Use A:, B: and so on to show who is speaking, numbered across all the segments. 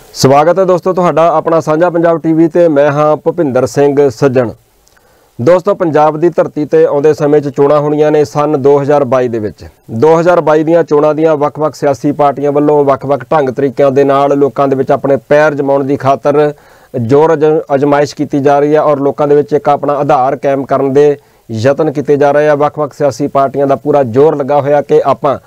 A: ਸਵਾਗਤ ਹੈ ਦੋਸਤੋ ਤੁਹਾਡਾ ਆਪਣਾ ਸਾਂਝਾ ਪੰਜਾਬ ਟੀਵੀ ਤੇ ਮੈਂ ਹਾਂ ਭੁਪਿੰਦਰ ਸਿੰਘ ਸੱਜਣ। ਦੋਸਤੋ ਪੰਜਾਬ ਦੀ ਧਰਤੀ ਤੇ ਆਉਂਦੇ ਸਮੇਂ 'ਚ ਚੋਣਾਂ ਹੋਣੀਆਂ ਨੇ ਸਨ 2022 ਦੇ ਵਿੱਚ। 2022 ਦੀਆਂ ਚੋਣਾਂ ਦੀਆਂ ਵੱਖ-ਵੱਖ ਸਿਆਸੀ ਪਾਰਟੀਆਂ ਵੱਲੋਂ ਵੱਖ-ਵੱਖ ਢੰਗ ਤਰੀਕਿਆਂ ਦੇ ਨਾਲ ਲੋਕਾਂ ਦੇ ਵਿੱਚ ਆਪਣੇ ਪੈਰ ਜਮਾਉਣ ਦੀ ਖਾਤਰ ਜ਼ੋਰ ਅਜ਼ਮਾਇਸ਼ ਕੀਤੀ ਜਾ ਰਹੀ ਹੈ ਔਰ ਲੋਕਾਂ ਦੇ ਵਿੱਚ ਇੱਕ ਆਪਣਾ ਆਧਾਰ ਕਾਇਮ ਕਰਨ ਦੇ ਯਤਨ ਕੀਤੇ ਜਾ ਰਹੇ ਆ। ਵੱਖ-ਵੱਖ ਸਿਆਸੀ ਪਾਰਟੀਆਂ ਦਾ ਪੂਰਾ ਜ਼ੋਰ ਲੱਗਾ ਹੋਇਆ ਕਿ ਆਪਾਂ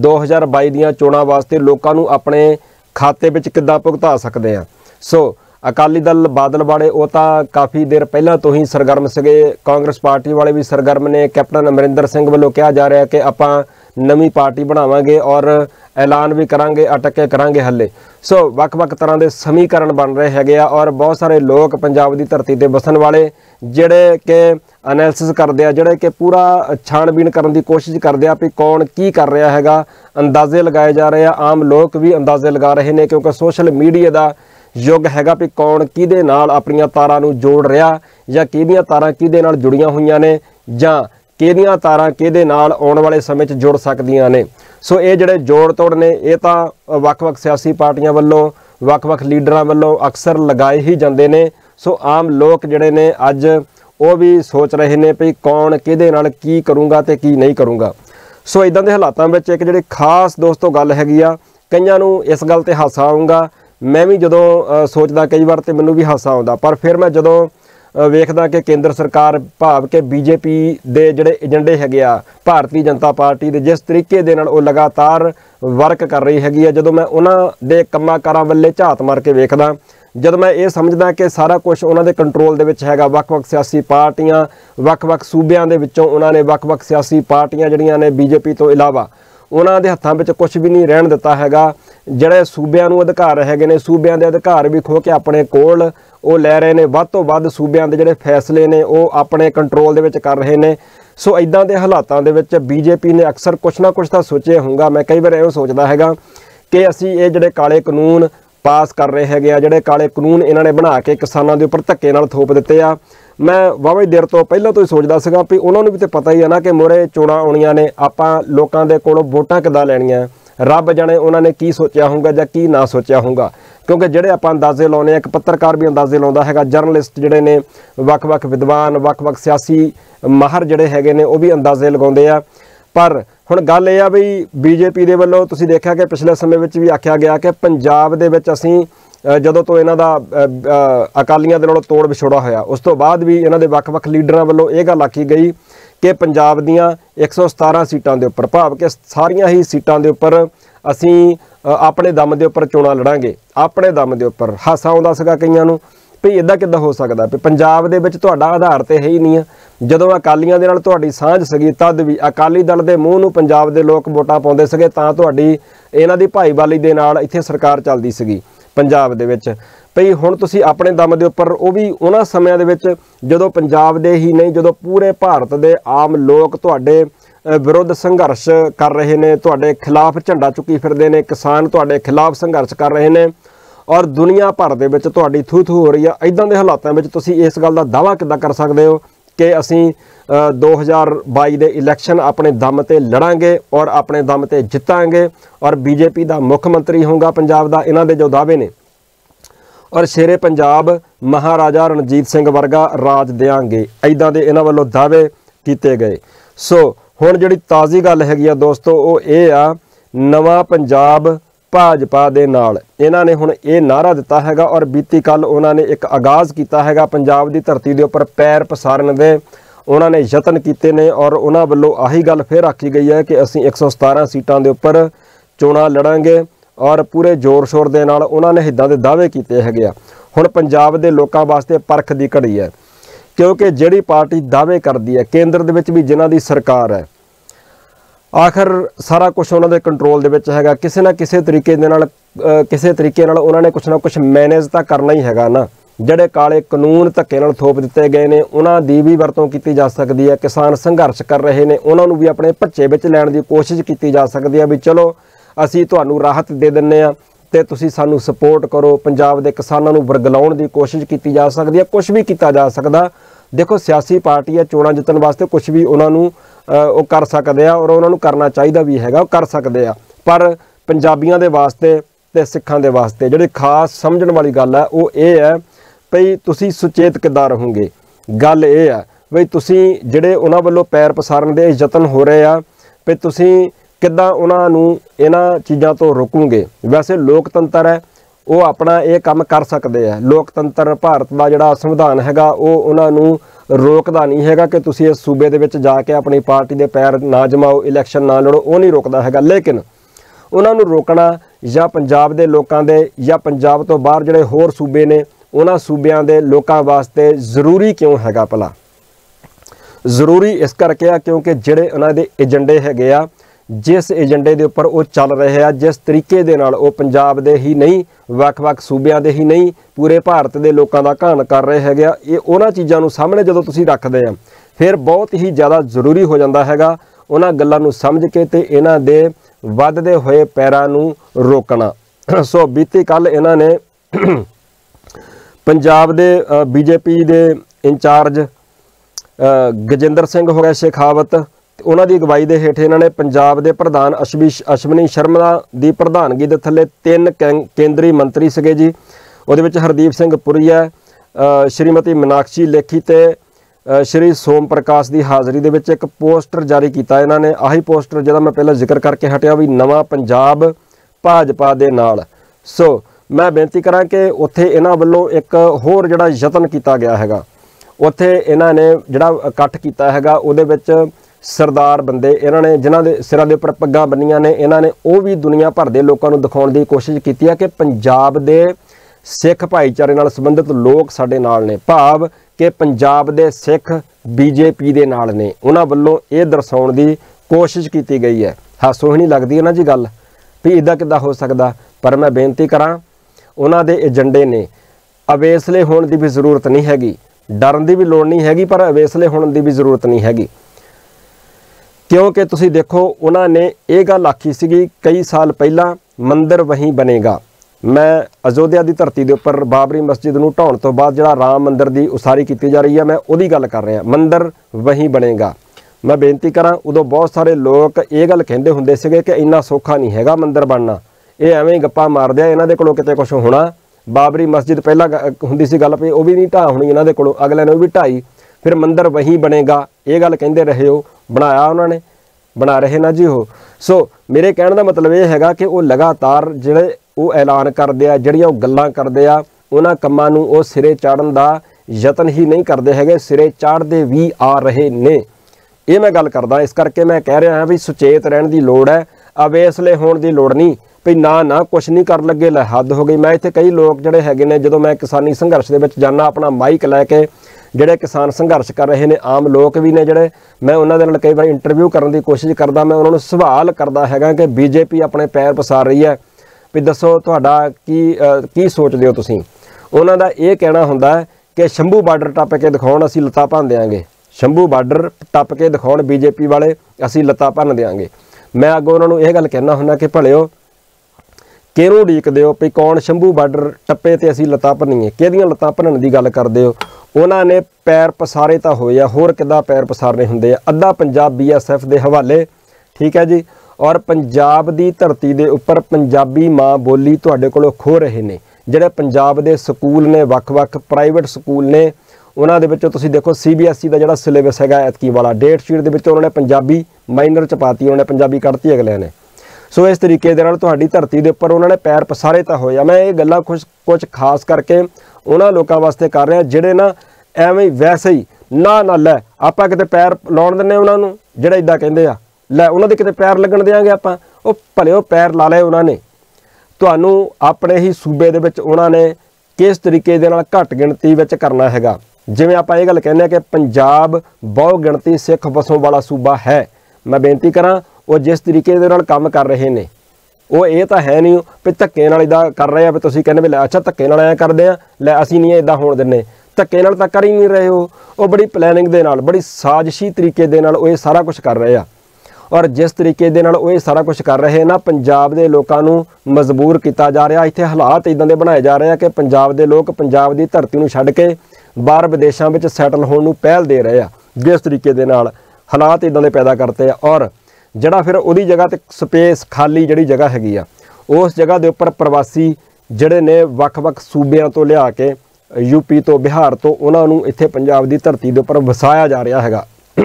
A: 2022 ਦੀਆਂ ਚੋਣਾਂ ਵਾਸਤੇ ਲੋਕਾਂ ਨੂੰ ਆਪਣੇ ਖਾਤੇ ਵਿੱਚ ਕਿੱਦਾਂ ਭੁਗਤਾ ਸਕਦੇ ਆ। ਸੋ ਅਕਾਲੀ ਦਲ ਬਾਦਲ ਵਾਲੇ ਉਹ ਤਾਂ ਕਾफ़ी ਦੇਰ ਪਹਿਲਾਂ ਤੋਂ ਹੀ ਸਰਗਰਮ ਸੀਗੇ, ਕਾਂਗਰਸ ਪਾਰਟੀ ਵਾਲੇ ਵੀ ਸਰਗਰਮ ਨੇ। ਕੈਪਟਨ ਅਮਰਿੰਦਰ ਸਿੰਘ ਵੱਲੋਂ ਕਿਹਾ ਜਾ ਰਿਹਾ ਕਿ ਆਪਾਂ ਨਵੀਂ ਪਾਰਟੀ ਬਣਾਵਾਂਗੇ ਔਰ ਐਲਾਨ ਵੀ ਕਰਾਂਗੇ, ਅਟਕੇ ਕਰਾਂਗੇ ਹੱਲੇ। ਸੋ ਵੱਖ-ਵੱਖ ਤਰ੍ਹਾਂ ਦੇ ਸਮੀਕਰਨ ਬਣ ਰਹੇ ਹੈਗੇ ਆ ਔਰ ਬਹੁਤ ਸਾਰੇ ਲੋਕ ਪੰਜਾਬ ਦੀ ਧਰਤੀ ਤੇ ਵਸਣ ਵਾਲੇ ਜਿਹੜੇ ਕਿ ਐਨਾਲਿਸਿਸ ਕਰਦੇ ਆ, ਜਿਹੜੇ ਕਿ ਪੂਰਾ ਛਾਣਬੀਣ ਕਰਨ ਦੀ ਕੋਸ਼ਿਸ਼ ਕਰਦੇ ਆ ਵੀ ਕੌਣ ਕੀ ਕਰ ਰਿਹਾ ਹੈਗਾ। ਅੰਦਾਜ਼ੇ ਲਗਾਏ ਜਾ ਰਹੇ ਆ, ਆਮ ਲੋਕ ਵੀ ਅੰਦਾਜ਼ੇ ਲਗਾ ਰਹੇ ਨੇ ਕਿਉਂਕਿ ਸੋਸ਼ਲ ਮੀਡੀਆ ਦਾ ਯੁੱਗ ਹੈਗਾ ਵੀ ਕੌਣ ਕਿਹਦੇ ਨਾਲ ਆਪਣੀਆਂ ਤਾਰਾਂ ਨੂੰ ਜੋੜ ਰਿਹਾ ਜਾਂ ਕਿਹਦੀਆਂ ਤਾਰਾਂ ਕਿਹਦੇ ਨਾਲ ਜੁੜੀਆਂ ਹੋਈਆਂ ਨੇ ਜਾਂ ਕਿਹਦੀਆਂ ਤਾਰਾਂ ਕਿਹਦੇ ਨਾਲ ਆਉਣ ਵਾਲੇ ਸਮੇਂ 'ਚ ਜੁੜ ਸਕਦੀਆਂ ਨੇ। ਸੋ ਇਹ ਜਿਹੜੇ ਜੋੜ ਤੋੜ ਨੇ ਇਹ ਤਾਂ ਵੱਖ-ਵੱਖ ਸਿਆਸੀ ਪਾਰਟੀਆਂ ਵੱਲੋਂ ਵੱਖ-ਵੱਖ ਲੀਡਰਾਂ ਵੱਲੋਂ ਅਕਸਰ ਲਗਾਏ ਹੀ ਜਾਂਦੇ ਨੇ। ਸੋ ਆਮ ਲੋਕ ਜਿਹੜੇ ਨੇ ਅੱਜ ਉਹ ਵੀ ਸੋਚ ਰਹੇ ਨੇ ਵੀ ਕੌਣ ਕਿਹਦੇ ਨਾਲ ਕੀ ਕਰੂੰਗਾ ਤੇ ਕੀ ਨਹੀਂ ਕਰੂੰਗਾ। ਸੋ ਇਦਾਂ ਦੇ ਹਾਲਾਤਾਂ ਵਿੱਚ ਇੱਕ ਜਿਹੜੀ ਖਾਸ ਦੋਸਤੋ ਗੱਲ ਹੈਗੀ ਆ, ਕਈਆਂ ਨੂੰ ਇਸ ਗੱਲ ਤੇ ਹਾਸਾ ਆਊਗਾ। ਮੈਂ ਵੀ ਜਦੋਂ ਸੋਚਦਾ ਕਈ ਵਾਰ ਤੇ ਮੈਨੂੰ ਵੀ ਹਾਸਾ ਆਉਂਦਾ, ਪਰ ਫਿਰ ਮੈਂ ਜਦੋਂ ਵੇਖਦਾ ਕਿ ਕੇਂਦਰ ਸਰਕਾਰ ਭਾਵ ਕਿ ਬੀਜੇਪੀ ਦੇ ਜਿਹੜੇ ਏਜੰਡੇ ਹੈਗੇ ਆ, ਭਾਰਤੀ ਜਨਤਾ ਪਾਰਟੀ ਦੇ ਜਿਸ ਤਰੀਕੇ ਦੇ ਨਾਲ ਉਹ ਲਗਾਤਾਰ ਵਰਕ ਕਰ ਰਹੀ ਹੈਗੀ ਆ, ਜਦੋਂ ਮੈਂ ਉਹਨਾਂ ਦੇ ਕੰਮਾਂ ਕਾਰਾਂ ਵੱਲੇ ਝਾਤ ਮਾਰ ਕੇ ਵੇਖਦਾ, ਜਦ ਮੈਂ ਇਹ ਸਮਝਦਾ ਕਿ ਸਾਰਾ ਕੁਝ ਉਹਨਾਂ ਦੇ ਕੰਟਰੋਲ ਦੇ ਵਿੱਚ ਹੈਗਾ। ਵੱਖ-ਵੱਖ ਸਿਆਸੀ ਪਾਰਟੀਆਂ ਵੱਖ-ਵੱਖ ਸੂਬਿਆਂ ਦੇ ਵਿੱਚੋਂ ਉਹਨਾਂ ਨੇ ਵੱਖ-ਵੱਖ ਸਿਆਸੀ ਪਾਰਟੀਆਂ ਜਿਹੜੀਆਂ ਨੇ ਬੀਜੇਪੀ ਤੋਂ ਇਲਾਵਾ ਉਹਨਾਂ ਦੇ ਹੱਥਾਂ ਵਿੱਚ ਕੁਝ ਵੀ ਨਹੀਂ ਰਹਿਣ ਦਿੱਤਾ ਹੈਗਾ। ਜਿਹੜੇ ਸੂਬਿਆਂ ਨੂੰ ਅਧਿਕਾਰ ਹੈਗੇ ਨੇ, ਸੂਬਿਆਂ ਦੇ ਅਧਿਕਾਰ ਵੀ ਖੋਹ ਕੇ ਆਪਣੇ ਕੋਲ ਉਹ ਲੈ ਰਹੇ ਨੇ। ਵੱਧ ਤੋਂ ਵੱਧ ਸੂਬਿਆਂ ਦੇ ਜਿਹੜੇ ਫੈਸਲੇ ਨੇ ਉਹ ਆਪਣੇ ਕੰਟਰੋਲ ਦੇ ਵਿੱਚ ਕਰ ਰਹੇ ਨੇ। ਸੋ ਇਦਾਂ ਦੇ ਹਾਲਾਤਾਂ ਦੇ ਵਿੱਚ ਬੀਜੇਪੀ ਨੇ ਅਕਸਰ ਕੁਛ ਨਾ ਕੁਛ ਤਾਂ ਸੋਚਿਆ ਹੋਊਗਾ। ਮੈਂ ਕਈ ਵਾਰ ਇਹੋ ਸੋਚਦਾ ਹੈਗਾ ਕਿ ਅਸੀਂ ਇਹ ਜਿਹੜੇ ਕਾਲੇ ਕਾਨੂੰਨ ਪਾਸ ਕਰ ਰਹੇ ਹੈਗੇ ਆ, ਜਿਹੜੇ ਕਾਲੇ ਕਾਨੂੰਨ ਇਹਨਾਂ ਨੇ ਬਣਾ ਕੇ ਕਿਸਾਨਾਂ ਦੇ ਉੱਪਰ ਧੱਕੇ ਨਾਲ ਥੋਪ ਦਿੱਤੇ ਆ, ਮੈਂ ਵਾਹਵਾ ਦੇਰ ਤੋਂ ਪਹਿਲਾਂ ਤੋਂ ਹੀ ਸੋਚਦਾ ਸੀਗਾ ਵੀ ਉਹਨਾਂ ਨੂੰ ਵੀ ਤਾਂ ਪਤਾ ਹੀ ਆ ਨਾ ਕਿ ਮੋਰੇ ਚੋਣਾਂ ਆਉਣੀਆਂ ਨੇ, ਆਪਾਂ ਲੋਕਾਂ ਦੇ ਕੋਲੋਂ ਵੋਟਾਂ ਕਿੱਦਾਂ ਲੈਣੀਆਂ। ਰੱਬ ਜਾਣੇ ਉਹਨਾਂ ਨੇ ਕੀ ਸੋਚਿਆ ਹੋਊਗਾ ਜਾਂ ਕੀ ਨਾ ਸੋਚਿਆ ਹੋਊਗਾ। ਕਿਉਂਕਿ ਜਿਹੜੇ ਆਪਾਂ ਅੰਦਾਜ਼ੇ ਲਾਉਂਦੇ ਆ, ਇੱਕ ਪੱਤਰਕਾਰ ਵੀ ਅੰਦਾਜ਼ੇ ਲਾਉਂਦਾ ਹੈਗਾ, ਜਰਨਲਿਸਟ ਜਿਹੜੇ ਨੇ, ਵੱਖ-ਵੱਖ ਵਿਦਵਾਨ, ਵੱਖ-ਵੱਖ ਸਿਆਸੀ ਮਾਹਰ ਜਿਹੜੇ ਹੈਗੇ ਨੇ ਉਹ ਵੀ ਅੰਦਾਜ਼ੇ ਲਗਾਉਂਦੇ ਆ। ਪਰ ਹੁਣ ਗੱਲ ਇਹ ਆ ਵੀ ਬੀਜੇਪੀ ਦੇ ਵੱਲੋਂ ਤੁਸੀਂ ਦੇਖਿਆ ਕਿ ਪਿਛਲੇ ਸਮੇਂ ਵਿੱਚ ਵੀ ਆਖਿਆ ਗਿਆ ਕਿ ਪੰਜਾਬ ਦੇ ਵਿੱਚ ਅਸੀਂ ਜਦੋਂ ਤੋਂ ਇਹਨਾਂ ਦਾ ਅਕਾਲੀਆਂ ਦੇ ਨਾਲੋਂ ਤੋੜ ਵਿਛੋੜਾ ਹੋਇਆ, ਉਸ ਤੋਂ ਬਾਅਦ ਵੀ ਇਹਨਾਂ ਦੇ ਵੱਖ-ਵੱਖ ਲੀਡਰਾਂ ਵੱਲੋਂ ਇਹ ਗੱਲ ਆਖੀ ਗਈ ਕਿ ਪੰਜਾਬ ਦੀਆਂ 117 ਸੀਟਾਂ ਦੇ ਉੱਪਰ ਭਾਵ ਕਿ ਸਾਰੀਆਂ ਹੀ ਸੀਟਾਂ ਦੇ ਉੱਪਰ ਅਸੀਂ ਆਪਣੇ ਦਮ ਦੇ ਉੱਪਰ ਚੋਣਾਂ ਲੜਾਂਗੇ। ਆਪਣੇ ਦਮ ਦੇ ਉੱਪਰ ਹਾਸਾ ਆਉਂਦਾ ਸੀਗਾ ਕਈਆਂ ਨੂੰ ਵੀ ਇੱਦਾਂ ਕਿੱਦਾਂ ਹੋ ਸਕਦਾ ਵੀ ਪੰਜਾਬ ਦੇ ਵਿੱਚ ਤੁਹਾਡਾ ਆਧਾਰ ਤੇ ਹੈ ਹੀ ਨਹੀਂ ਆ। ਜਦੋਂ ਅਕਾਲੀਆਂ ਦੇ ਨਾਲ ਤੁਹਾਡੀ ਸਾਂਝ ਸੀਗੀ ਤਦ ਵੀ ਅਕਾਲੀ ਦਲ ਦੇ ਮੂੰਹ ਨੂੰ ਪੰਜਾਬ ਦੇ ਲੋਕ ਵੋਟਾਂ ਪਾਉਂਦੇ ਸੀਗੇ, ਤਾਂ ਤੁਹਾਡੀ ਇਹਨਾਂ ਦੀ ਭਾਈਵਾਲੀ ਦੇ ਨਾਲ ਇੱਥੇ ਸਰਕਾਰ ਚੱਲਦੀ ਸੀਗੀ ਪੰਜਾਬ ਦੇ ਵਿੱਚ। ਭਈ ਹੁਣ ਤੁਸੀਂ ਆਪਣੇ ਦਮ ਦੇ ਉੱਪਰ, ਉਹ ਵੀ ਉਹਨਾਂ ਸਮਿਆਂ ਦੇ ਵਿੱਚ ਜਦੋਂ ਪੰਜਾਬ ਦੇ ਹੀ ਨਹੀਂ, ਜਦੋਂ ਪੂਰੇ ਭਾਰਤ ਦੇ ਆਮ ਲੋਕ ਤੁਹਾਡੇ ਵਿਰੁੱਧ ਸੰਘਰਸ਼ ਕਰ ਰਹੇ ਨੇ, ਤੁਹਾਡੇ ਖਿਲਾਫ ਝੰਡਾ ਚੁੱਕੀ ਫਿਰਦੇ ਨੇ, ਕਿਸਾਨ ਤੁਹਾਡੇ ਖਿਲਾਫ ਸੰਘਰਸ਼ ਕਰ ਰਹੇ ਨੇ ਔਰ ਦੁਨੀਆ ਭਰ ਦੇ ਵਿੱਚ ਤੁਹਾਡੀ ਥੂ-ਥੂ ਹੋ ਰਹੀ ਆ। ਇੱਦਾਂ ਦੇ ਹਾਲਾਤਾਂ ਵਿੱਚ ਤੁਸੀਂ ਇਸ ਗੱਲ ਦਾ ਦਾਅਵਾ ਕਿੱਦਾਂ ਕਰ ਸਕਦੇ ਹੋ ਕਿ ਅਸੀਂ 2022 ਦੇ ਇਲੈਕਸ਼ਨ ਆਪਣੇ ਦਮ ਤੇ ਲੜਾਂਗੇ ਔਰ ਆਪਣੇ ਦਮ ਤੇ ਜਿੱਤਾਂਗੇ ਔਰ ਬੀਜੇਪੀ ਦਾ ਮੁੱਖ ਮੰਤਰੀ ਹੋਊਗਾ ਪੰਜਾਬ ਦਾ। ਇਹਨਾਂ ਦੇ ਜੋ ਦਾਅਵੇ ਨੇ ਔਰ ਸ਼ੇਰੇ ਪੰਜਾਬ ਮਹਾਰਾਜਾ ਰਣਜੀਤ ਸਿੰਘ ਵਰਗਾ ਰਾਜ ਦਿਆਂਗੇ, ਇੱਦਾਂ ਦੇ ਇਹਨਾਂ ਵੱਲੋਂ ਦਾਅਵੇ ਕੀਤੇ ਗਏ। ਸੋ ਹੁਣ ਜਿਹੜੀ ਤਾਜ਼ੀ ਗੱਲ ਹੈਗੀ ਆ ਦੋਸਤੋ ਉਹ ਇਹ ਆ, ਨਵਾਂ ਪੰਜਾਬ ਭਾਜਪਾ ਦੇ ਨਾਲ ਇਹਨਾਂ ਨੇ ਹੁਣ ਇਹ ਨਾਅਰਾ ਦਿੱਤਾ ਹੈਗਾ ਔਰ ਬੀਤੀ ਕੱਲ ਉਹਨਾਂ ਨੇ ਇੱਕ ਆਗਾਜ਼ ਕੀਤਾ ਹੈਗਾ ਪੰਜਾਬ ਦੀ ਧਰਤੀ ਦੇ ਉੱਪਰ ਪੈਰ ਪਸਾਰਨ ਦੇ। ਉਹਨਾਂ ਨੇ ਯਤਨ ਕੀਤੇ ਨੇ ਔਰ ਉਹਨਾਂ ਵੱਲੋਂ ਆਹੀ ਗੱਲ ਫਿਰ ਆਖੀ ਗਈ ਹੈ ਕਿ ਅਸੀਂ 117 ਸੀਟਾਂ ਦੇ ਉੱਪਰ ਚੋਣਾਂ ਲੜਾਂਗੇ ਔਰ ਪੂਰੇ ਜ਼ੋਰ ਸ਼ੋਰ ਦੇ ਨਾਲ ਉਹਨਾਂ ਨੇ ਇੱਦਾਂ ਦੇ ਦਾਅਵੇ ਕੀਤੇ ਹੈਗੇ ਆ। ਹੁਣ ਪੰਜਾਬ ਦੇ ਲੋਕਾਂ ਵਾਸਤੇ ਪਰਖ ਦੀ ਘੜੀ ਹੈ ਕਿਉਂਕਿ ਜਿਹੜੀ ਪਾਰਟੀ ਦਾਅਵੇ ਕਰਦੀ ਹੈ, ਕੇਂਦਰ ਦੇ ਵਿੱਚ ਵੀ ਜਿਨ੍ਹਾਂ ਦੀ ਸਰਕਾਰ ਹੈ, ਆਖਰ ਸਾਰਾ ਕੁਝ ਉਹਨਾਂ ਦੇ ਕੰਟਰੋਲ ਦੇ ਵਿੱਚ ਹੈਗਾ। ਕਿਸੇ ਨਾ ਕਿਸੇ ਤਰੀਕੇ ਦੇ ਨਾਲ ਉਹਨਾਂ ਨੇ ਕੁਛ ਨਾ ਕੁਛ ਮੈਨੇਜ ਤਾਂ ਕਰਨਾ ਹੀ ਹੈਗਾ ਨਾ। ਜਿਹੜੇ ਕਾਲੇ ਕਾਨੂੰਨ ਧੱਕੇ ਨਾਲ ਥੋਪ ਦਿੱਤੇ ਗਏ ਨੇ ਉਹਨਾਂ ਦੀ ਵੀ ਵਰਤੋਂ ਕੀਤੀ ਜਾ ਸਕਦੀ ਹੈ। ਕਿਸਾਨ ਸੰਘਰਸ਼ ਕਰ ਰਹੇ ਨੇ ਉਹਨਾਂ ਨੂੰ ਵੀ ਆਪਣੇ ਭੱਜੇ ਵਿੱਚ ਲੈਣ ਦੀ ਕੋਸ਼ਿਸ਼ ਕੀਤੀ ਜਾ ਸਕਦੀ ਹੈ ਵੀ ਚਲੋ ਅਸੀਂ ਤੁਹਾਨੂੰ ਰਾਹਤ ਦੇ ਦਿੰਦੇ ਹਾਂ ਤੇ ਤੁਸੀਂ ਸਾਨੂੰ ਸਪੋਰਟ ਕਰੋ। ਪੰਜਾਬ ਦੇ ਕਿਸਾਨਾਂ ਨੂੰ ਵਰਗਲਾਉਣ ਦੀ ਕੋਸ਼ਿਸ਼ ਕੀਤੀ ਜਾ ਸਕਦੀ ਹੈ, ਕੁਛ ਵੀ ਕੀਤਾ ਜਾ ਸਕਦਾ। ਦੇਖੋ ਸਿਆਸੀ ਪਾਰਟੀ ਹੈ, ਚੋਣਾਂ ਜਿੱਤਣ ਵਾਸਤੇ ਕੁਛ ਵੀ ਉਹਨਾਂ ਨੂੰ ਉਹ ਕਰ ਸਕਦੇ ਆ ਔਰ ਉਹਨਾਂ ਨੂੰ ਕਰਨਾ ਚਾਹੀਦਾ ਵੀ ਹੈਗਾ, ਉਹ ਕਰ ਸਕਦੇ ਆ। ਪਰ ਪੰਜਾਬੀਆਂ ਦੇ ਵਾਸਤੇ ਤੇ ਸਿੱਖਾਂ ਦੇ ਵਾਸਤੇ ਜਿਹੜੀ ਖਾਸ ਸਮਝਣ ਵਾਲੀ ਗੱਲ ਹੈ ਉਹ ਇਹ ਹੈ ਭਈ ਤੁਸੀਂ ਸੁਚੇਤ ਕਿੱਦਾਂ ਰਹੋਗੇ। ਗੱਲ ਇਹ ਹੈ ਬਈ ਤੁਸੀਂ ਜਿਹੜੇ ਉਹਨਾਂ ਵੱਲੋਂ ਪੈਰ ਪਸਾਰਨ ਦੇ ਯਤਨ ਹੋ ਰਹੇ ਆ ਵੀ ਤੁਸੀਂ ਕਿੱਦਾਂ ਉਹਨਾਂ ਨੂੰ ਇਹਨਾਂ ਚੀਜ਼ਾਂ ਤੋਂ ਰੋਕੋਗੇ। ਵੈਸੇ ਲੋਕਤੰਤਰ ਹੈ ਉਹ ਆਪਣਾ ਇਹ ਕੰਮ ਕਰ ਸਕਦੇ ਆ। ਲੋਕਤੰਤਰ ਭਾਰਤ ਦਾ ਜਿਹੜਾ ਸੰਵਿਧਾਨ ਹੈਗਾ ਉਹ ਉਹਨਾਂ ਨੂੰ ਰੋਕਦਾ ਨਹੀਂ ਹੈਗਾ ਕਿ ਤੁਸੀਂ ਇਸ ਸੂਬੇ ਦੇ ਵਿੱਚ ਜਾ ਕੇ ਆਪਣੀ ਪਾਰਟੀ ਦੇ ਪੈਰ ਨਾ ਜਮਾਓ, ਇਲੈਕਸ਼ਨ ਨਾ ਲੜੋ, ਉਹ ਨਹੀਂ ਰੋਕਦਾ ਹੈਗਾ। ਲੇਕਿਨ ਉਹਨਾਂ ਨੂੰ ਰੋਕਣਾ ਜਾਂ ਪੰਜਾਬ ਦੇ ਲੋਕਾਂ ਦੇ ਜਾਂ ਪੰਜਾਬ ਤੋਂ ਬਾਹਰ ਜਿਹੜੇ ਹੋਰ ਸੂਬੇ ਨੇ ਉਹਨਾਂ ਸੂਬਿਆਂ ਦੇ ਲੋਕਾਂ ਵਾਸਤੇ ਜ਼ਰੂਰੀ ਕਿਉਂ ਹੈਗਾ ਭਲਾ? ਜ਼ਰੂਰੀ ਇਸ ਕਰਕੇ ਆ ਕਿਉਂਕਿ ਜਿਹੜੇ ਉਹਨਾਂ ਦੇ ਏਜੰਡੇ ਹੈਗੇ ਆ, ਜਿਸ ਏਜੰਡੇ ਦੇ ਉੱਪਰ ਉਹ ਚੱਲ ਰਹੇ ਆ, ਜਿਸ ਤਰੀਕੇ ਦੇ ਨਾਲ ਉਹ ਪੰਜਾਬ ਦੇ ਹੀ ਨਹੀਂ ਵੱਖ-ਵੱਖ ਸੂਬਿਆਂ ਦੇ ਹੀ ਨਹੀਂ ਪੂਰੇ ਭਾਰਤ ਦੇ ਲੋਕਾਂ ਦਾ ਘਾਣ ਕਰ ਰਹੇ ਹੈਗੇ ਆ, ਇਹ ਉਹਨਾਂ ਚੀਜ਼ਾਂ ਨੂੰ ਸਾਹਮਣੇ ਜਦੋਂ ਤੁਸੀਂ ਰੱਖਦੇ ਆ ਫਿਰ ਬਹੁਤ ਹੀ ਜ਼ਿਆਦਾ ਜ਼ਰੂਰੀ ਹੋ ਜਾਂਦਾ ਹੈਗਾ ਉਹਨਾਂ ਗੱਲਾਂ ਨੂੰ ਸਮਝ ਕੇ ਤੇ ਇਹਨਾਂ ਦੇ ਵੱਧਦੇ ਹੋਏ ਪੈਰਾਂ ਨੂੰ ਰੋਕਣਾ। ਸੋ ਬੀਤੀ ਕੱਲ ਇਹਨਾਂ ਨੇ ਪੰਜਾਬ ਦੇ ਬੀਜੇਪੀ ਦੇ ਇੰਚਾਰਜ ਗਜਿੰਦਰ ਸਿੰਘ ਹੋ ਗਿਆ ਸ਼ੇਖਾਵਤ, ਉਹਨਾਂ ਦੀ ਅਗਵਾਈ ਦੇ ਹੇਠ ਇਹਨਾਂ ਨੇ ਪੰਜਾਬ ਦੇ ਪ੍ਰਧਾਨ ਅਸ਼ਵਨੀ ਸ਼ਰਮਾ ਦੀ ਪ੍ਰਧਾਨਗੀ ਦੇ ਥੱਲੇ 3 ਕੇਂਦਰੀ ਮੰਤਰੀ ਸੀਗੇ ਜੀ। ਉਹਦੇ ਵਿੱਚ ਹਰਦੀਪ ਸਿੰਘ ਪੁਰੀ ਹੈ, ਸ਼੍ਰੀਮਤੀ ਮੀਨਾਕਸ਼ੀ ਲੇਖੀ ਤੇ ਸ਼੍ਰੀ ਸੋਮ ਪ੍ਰਕਾਸ਼ ਦੀ ਹਾਜ਼ਰੀ ਦੇ ਵਿੱਚ ਇੱਕ ਪੋਸਟਰ ਜਾਰੀ ਕੀਤਾ ਇਹਨਾਂ ਨੇ। ਆਹੀ ਪੋਸਟਰ ਜਿਹਦਾ ਮੈਂ ਪਹਿਲਾਂ ਜ਼ਿਕਰ ਕਰਕੇ ਹਟਿਆ ਵੀ ਨਵਾਂ ਪੰਜਾਬ ਭਾਜਪਾ ਦੇ ਨਾਲ। ਸੋ ਮੈਂ ਬੇਨਤੀ ਕਰਾਂ ਕਿ ਉੱਥੇ ਇਹਨਾਂ ਵੱਲੋਂ ਇੱਕ ਹੋਰ ਜਿਹੜਾ ਯਤਨ ਕੀਤਾ ਗਿਆ ਹੈਗਾ, ਉੱਥੇ ਇਹਨਾਂ ਨੇ ਜਿਹੜਾ ਇਕੱਠ ਕੀਤਾ ਹੈਗਾ ਉਹਦੇ ਵਿੱਚ ਸਰਦਾਰ ਬੰਦੇ ਇਹਨਾਂ ਨੇ ਜਿਨ੍ਹਾਂ ਦੇ ਸਿਰਾਂ ਦੇ ਉੱਪਰ ਪੱਗਾਂ ਬੰਨੀਆਂ ਨੇ, ਇਹਨਾਂ ਨੇ ਉਹ ਵੀ ਦੁਨੀਆ ਭਰ ਦੇ ਲੋਕਾਂ ਨੂੰ ਦਿਖਾਉਣ ਦੀ ਕੋਸ਼ਿਸ਼ ਕੀਤੀ ਹੈ ਕਿ ਪੰਜਾਬ ਦੇ ਸਿੱਖ ਭਾਈਚਾਰੇ ਨਾਲ ਸੰਬੰਧਿਤ ਲੋਕ ਸਾਡੇ ਨਾਲ ਨੇ, ਭਾਵ ਕਿ ਪੰਜਾਬ ਦੇ ਸਿੱਖ ਬੀਜੇਪੀ ਦੇ ਨਾਲ ਨੇ। ਉਹਨਾਂ ਵੱਲੋਂ ਇਹ ਦਰਸਾਉਣ ਦੀ ਕੋਸ਼ਿਸ਼ ਕੀਤੀ ਗਈ ਹੈ। ਹਾਸੋ ਹੀ ਨਹੀਂ ਲੱਗਦੀ ਹੈ ਨਾ ਜੀ ਗੱਲ ਵੀ ਇੱਦਾਂ ਕਿੱਦਾਂ ਹੋ ਸਕਦਾ। ਪਰ ਮੈਂ ਬੇਨਤੀ ਕਰਾਂ ਉਹਨਾਂ ਦੇ ਏਜੰਡੇ ਨੇ, ਅਵੇਸਲੇ ਹੋਣ ਦੀ ਵੀ ਜ਼ਰੂਰਤ ਨਹੀਂ ਹੈਗੀ, ਡਰਨ ਦੀ ਵੀ ਲੋੜ ਨਹੀਂ ਹੈਗੀ, ਪਰ ਅਵੇਸਲੇ ਹੋਣ ਦੀ ਵੀ ਜ਼ਰੂਰਤ ਨਹੀਂ ਹੈਗੀ। ਕਿਉਂਕਿ ਤੁਸੀਂ ਦੇਖੋ ਉਹਨਾਂ ਨੇ ਇਹ ਗੱਲ ਆਖੀ ਸੀਗੀ ਕਈ ਸਾਲ ਪਹਿਲਾਂ, ਮੰਦਿਰ ਵਹੀਂ ਬਣੇਗਾ। ਮੈਂ ਅਯੋਧਿਆ ਦੀ ਧਰਤੀ ਦੇ ਉੱਪਰ ਬਾਬਰੀ ਮਸਜਿਦ ਨੂੰ ਢਾਉਣ ਤੋਂ ਬਾਅਦ ਜਿਹੜਾ ਰਾਮ ਮੰਦਿਰ ਦੀ ਉਸਾਰੀ ਕੀਤੀ ਜਾ ਰਹੀ ਹੈ, ਮੈਂ ਉਹਦੀ ਗੱਲ ਕਰ ਰਿਹਾ, ਮੰਦਿਰ ਵਹੀਂ ਬਣੇਗਾ। ਮੈਂ ਬੇਨਤੀ ਕਰਾਂ ਉਦੋਂ ਬਹੁਤ ਸਾਰੇ ਲੋਕ ਇਹ ਗੱਲ ਕਹਿੰਦੇ ਹੁੰਦੇ ਸੀਗੇ ਕਿ ਇੰਨਾ ਸੌਖਾ ਨਹੀਂ ਹੈਗਾ ਮੰਦਿਰ ਬਣਨਾ, ਇਹ ਐਵੇਂ ਹੀ ਗੱਪਾਂ ਮਾਰਦੇ ਆ, ਇਹਨਾਂ ਦੇ ਕੋਲੋਂ ਕਿਤੇ ਕੁਛ ਹੋਣਾ। ਬਾਬਰੀ ਮਸਜਿਦ ਪਹਿਲਾਂ ਹੁੰਦੀ ਸੀ ਗੱਲ ਪਈ, ਉਹ ਵੀ ਨਹੀਂ ਢਾਹ ਹੋਣੀ ਇਹਨਾਂ ਦੇ ਕੋਲੋਂ, ਅਗਲੇ ਨੇ ਉਹ ਵੀ ਢਾਈ, ਫਿਰ ਮੰਦਿਰ ਵਹੀਂ ਬਣੇਗਾ ਇਹ ਗੱਲ ਕਹਿੰਦੇ ਰਹੇ। ਉਹ ਬਣਾਇਆ ਉਹਨਾਂ ਨੇ, ਬਣਾ ਰਹੇ ਨਾ ਜੀ ਉਹ। ਸੋ ਮੇਰੇ ਕਹਿਣ ਦਾ ਮਤਲਬ ਇਹ ਹੈਗਾ ਕਿ ਉਹ ਲਗਾਤਾਰ ਜਿਹੜੇ ਉਹ ਐਲਾਨ ਕਰਦੇ ਆ, ਜਿਹੜੀਆਂ ਉਹ ਗੱਲਾਂ ਕਰਦੇ ਆ, ਉਹਨਾਂ ਕੰਮਾਂ ਨੂੰ ਉਹ ਸਿਰੇ ਚਾੜਨ ਦਾ ਯਤਨ ਹੀ ਨਹੀਂ ਕਰਦੇ ਹੈਗੇ, ਸਿਰੇ ਚਾੜਦੇ ਵੀ ਆ ਰਹੇ ਨੇ। ਇਹ ਮੈਂ ਗੱਲ ਕਰਦਾ, ਇਸ ਕਰਕੇ ਮੈਂ ਕਹਿ ਰਿਹਾ ਹਾਂ ਵੀ ਸੁਚੇਤ ਰਹਿਣ ਦੀ ਲੋੜ ਹੈ, ਅਵੇਸਲੇ ਹੋਣ ਦੀ ਲੋੜ ਨਹੀਂ ਵੀ ਨਾ ਕੁਛ ਨਹੀਂ ਕਰਨ ਲੱਗੇ, ਲੈ ਹੱਦ ਹੋ ਗਈ। ਮੈਂ ਇੱਥੇ ਕਈ ਲੋਕ ਜਿਹੜੇ ਹੈਗੇ ਨੇ, ਜਦੋਂ ਮੈਂ ਕਿਸਾਨੀ ਸੰਘਰਸ਼ ਦੇ ਵਿੱਚ ਜਾਂਦਾ ਆਪਣਾ ਮਾਈਕ ਲੈ ਕੇ, ਜਿਹੜੇ ਕਿਸਾਨ ਸੰਘਰਸ਼ ਕਰ ਰਹੇ ਨੇ, ਆਮ ਲੋਕ ਵੀ ਨੇ ਜਿਹੜੇ, ਮੈਂ ਉਹਨਾਂ ਦੇ ਨਾਲ ਕਈ ਵਾਰ ਇੰਟਰਵਿਊ ਕਰਨ ਦੀ ਕੋਸ਼ਿਸ਼ ਕਰਦਾ। ਮੈਂ ਉਹਨਾਂ ਨੂੰ ਸਵਾਲ ਕਰਦਾ ਹੈਗਾ ਕਿ ਬੀਜੇਪੀ ਆਪਣੇ ਪੈਰ ਪਸਾਰ ਰਹੀ ਹੈ, ਵੀ ਦੱਸੋ ਤੁਹਾਡਾ ਕੀ ਸੋਚਦੇ ਹੋ ਤੁਸੀਂ। ਉਹਨਾਂ ਦਾ ਇਹ ਕਹਿਣਾ ਹੁੰਦਾ ਹੈ ਕਿ ਸ਼ੰਭੂ ਬਾਰਡਰ ਟੱਪ ਕੇ ਦਿਖਾਉਣ, ਅਸੀਂ ਲੱਤਾਂ ਭੰਨ ਦਿਆਂਗੇ। ਸ਼ੰਭੂ ਬਾਰਡਰ ਟੱਪ ਕੇ ਦਿਖਾਉਣ ਬੀਜੇਪੀ ਵਾਲੇ, ਅਸੀਂ ਲੱਤਾਂ ਭੰਨ ਦਿਆਂਗੇ। ਮੈਂ ਅੱਗੋਂ ਉਹਨਾਂ ਨੂੰ ਇਹ ਗੱਲ ਕਹਿਣਾ ਹੁੰਦਾ ਕਿ ਭਲਿਓ ਕਿਹਨੂੰ ਉਡੀਕਦੇ ਹੋ ਵੀ ਕੌਣ ਸ਼ੰਭੂ ਬਾਰਡਰ ਟੱਪੇ ਤੇ ਅਸੀਂ ਲੱਤਾਂ ਭੰਨੀਏ, ਕਿਹਦੀਆਂ ਲੱਤਾਂ ਭੰਨਣ ਦੀ ਗੱਲ ਕਰਦੇ ਹੋ। ਉਹਨਾਂ ਨੇ ਪੈਰ ਪਸਾਰੇ ਤਾਂ ਹੋਏ ਆ, ਹੋਰ ਕਿੱਦਾਂ ਪੈਰ ਪਸਾਰਨੇ ਹੁੰਦੇ ਆ। ਅੱਧਾ ਪੰਜਾਬ BSF ਦੇ ਹਵਾਲੇ, ਠੀਕ ਹੈ ਜੀ। ਔਰ ਪੰਜਾਬ ਦੀ ਧਰਤੀ ਦੇ ਉੱਪਰ ਪੰਜਾਬੀ ਮਾਂ ਬੋਲੀ ਤੁਹਾਡੇ ਕੋਲੋਂ ਖੋ ਰਹੇ ਨੇ। ਜਿਹੜੇ ਪੰਜਾਬ ਦੇ ਸਕੂਲ ਨੇ, ਵੱਖ-ਵੱਖ ਪ੍ਰਾਈਵੇਟ ਸਕੂਲ ਨੇ, ਉਹਨਾਂ ਦੇ ਵਿੱਚੋਂ ਤੁਸੀਂ ਦੇਖੋ CBSE ਦਾ ਜਿਹੜਾ ਸਿਲੇਬਸ ਹੈਗਾ ਐਤਕੀ ਵਾਲਾ, ਡੇਟ ਸ਼ੀਟ ਦੇ ਵਿੱਚ ਉਹਨਾਂ ਨੇ ਪੰਜਾਬੀ ਮਾਈਨਰ ਚ ਪਾਤੀ, ਉਹਨਾਂ ਨੇ ਪੰਜਾਬੀ ਕੱਢਤੀ ਅਗਲਿਆਂ ਨੇ। ਸੋ ਇਸ ਤਰੀਕੇ ਦੇ ਨਾਲ ਤੁਹਾਡੀ ਧਰਤੀ ਦੇ ਉੱਪਰ ਉਹਨਾਂ ਨੇ ਪੈਰ ਪਸਾਰੇ ਤਾਂ ਹੋਏ ਆ। ਮੈਂ ਇਹ ਗੱਲਾਂ ਕੁਝ ਖਾਸ ਕਰਕੇ ਉਹਨਾਂ ਲੋਕਾਂ ਵਾਸਤੇ ਕਰ ਰਿਹਾ ਜਿਹੜੇ ਨਾ ਐਵੇਂ ਵੈਸੇ ਹੀ ਨਾ ਲੈ ਆਪਾਂ ਕਿਤੇ ਪੈਰ ਲਾਉਣ ਦਿੰਦੇ ਉਹਨਾਂ ਨੂੰ, ਜਿਹੜੇ ਇੱਦਾਂ ਕਹਿੰਦੇ ਆ ਲੈ ਉਹਨਾਂ ਦੇ ਕਿਤੇ ਪੈਰ ਲੱਗਣ ਦਿਆਂਗੇ ਆਪਾਂ। ਉਹ ਭਲੇ ਉਹ ਪੈਰ ਲਾ ਲਏ ਉਹਨਾਂ ਨੇ, ਤੁਹਾਨੂੰ ਆਪਣੇ ਹੀ ਸੂਬੇ ਦੇ ਵਿੱਚ ਉਹਨਾਂ ਨੇ ਕਿਸ ਤਰੀਕੇ ਦੇ ਨਾਲ ਘੱਟ ਗਿਣਤੀ ਵਿੱਚ ਕਰਨਾ ਹੈਗਾ। ਜਿਵੇਂ ਆਪਾਂ ਇਹ ਗੱਲ ਕਹਿੰਦੇ ਆ ਕਿ ਪੰਜਾਬ ਬਹੁ ਗਿਣਤੀ ਸਿੱਖ ਵਸੋਂ ਵਾਲਾ ਸੂਬਾ ਹੈ। ਮੈਂ ਬੇਨਤੀ ਕਰਾਂ ਉਹ ਜਿਸ ਤਰੀਕੇ ਦੇ ਨਾਲ ਕੰਮ ਕਰ ਰਹੇ ਨੇ, ਉਹ ਇਹ ਤਾਂ ਹੈ ਨਹੀਂ ਵੀ ਧੱਕੇ ਨਾਲ ਇੱਦਾਂ ਕਰ ਰਹੇ ਆ ਵੀ ਤੁਸੀਂ ਕਹਿੰਦੇ ਵੀ ਲੈ ਅੱਛਾ ਧੱਕੇ ਨਾਲ ਐਂ ਕਰਦੇ ਆ, ਲੈ ਅਸੀਂ ਨਹੀਂ ਇੱਦਾਂ ਹੋਣ ਦਿੰਦੇ। ਧੱਕੇ ਨਾਲ ਤਾਂ ਕਰ ਹੀ ਨਹੀਂ ਰਹੇ ਉਹ ਬੜੀ ਪਲੈਨਿੰਗ ਦੇ ਨਾਲ, ਬੜੀ ਸਾਜ਼ਿਸ਼ੀ ਤਰੀਕੇ ਦੇ ਨਾਲ ਉਹ ਇਹ ਸਾਰਾ ਕੁਝ ਕਰ ਰਹੇ ਆ। ਔਰ ਜਿਸ ਤਰੀਕੇ ਦੇ ਨਾਲ ਉਹ ਇਹ ਸਾਰਾ ਕੁਝ ਕਰ ਰਹੇ ਨਾ, ਪੰਜਾਬ ਦੇ ਲੋਕਾਂ ਨੂੰ ਮਜਬੂਰ ਕੀਤਾ ਜਾ ਰਿਹਾ। ਇੱਥੇ ਹਾਲਾਤ ਇੱਦਾਂ ਦੇ ਬਣਾਏ ਜਾ ਰਹੇ ਆ ਕਿ ਪੰਜਾਬ ਦੇ ਲੋਕ ਪੰਜਾਬ ਦੀ ਧਰਤੀ ਨੂੰ ਛੱਡ ਕੇ ਬਾਹਰ ਵਿਦੇਸ਼ਾਂ ਵਿੱਚ ਸੈਟਲ ਹੋਣ ਨੂੰ ਪਹਿਲ ਦੇ ਰਹੇ ਆ। ਜਿਸ ਤਰੀਕੇ ਦੇ ਨਾਲ ਹਾਲਾਤ ਇੱਦਾਂ ਦੇ ਪੈਦਾ ਕਰਤੇ ਆ, ਔਰ ਜਿਹੜਾ ਫਿਰ ਉਹਦੀ ਜਗ੍ਹਾ ਤੇ ਸਪੇਸ ਖਾਲੀ ਜਿਹੜੀ ਜਗ੍ਹਾ ਹੈਗੀ ਆ, उस जगह के उपर प्रवासी ਜਿਹੜੇ ਨੇ ਵੱਖ-ਵੱਖ सूबियां तो लिया के यूपी तो बिहार तो उन्होंने इत्थे पंजाब की धरती के उपर वसाया जा रहा है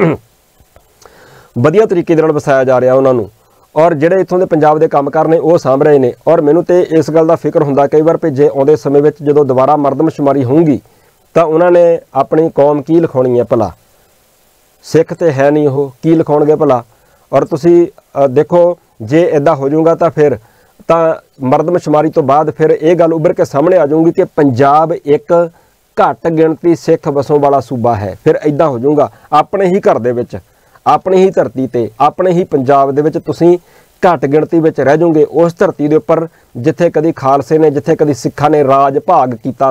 A: वधिया तरीके नाल वसाया जा रहा उन्होंने और ਜਿਹੜੇ इत्थों के पंजाब के कामकार ने वो सांभ रहे हैं। और मैनू तो इस गल का फिक्र होंदा कई बार भी जे आउंदे समय में जो दोबारा मरदमशुमारी होगी तो उन्होंने अपनी कौम की लिखाउणी है भला, सिख तो है नहीं वो की लिखाउणगे भला। और तुसी देखो जे इदा हो जाऊगा तो फिर मरदमशुमारी तो बाद फिर ये गल उभर के सामने आ जाऊगी कि पंजाब एक घट गिणती सिख वसों वाला सूबा है। फिर इदा हो जाऊगा अपने ही घर दे विच अपनी ही धरती ते अपने ही पंजाब दे विच तुसीं घट गिणती विच रह जाओगे उस धरती दे उपर जिथे कदी खालसे ने जिथे कदी सिखां ने राज भाग कीता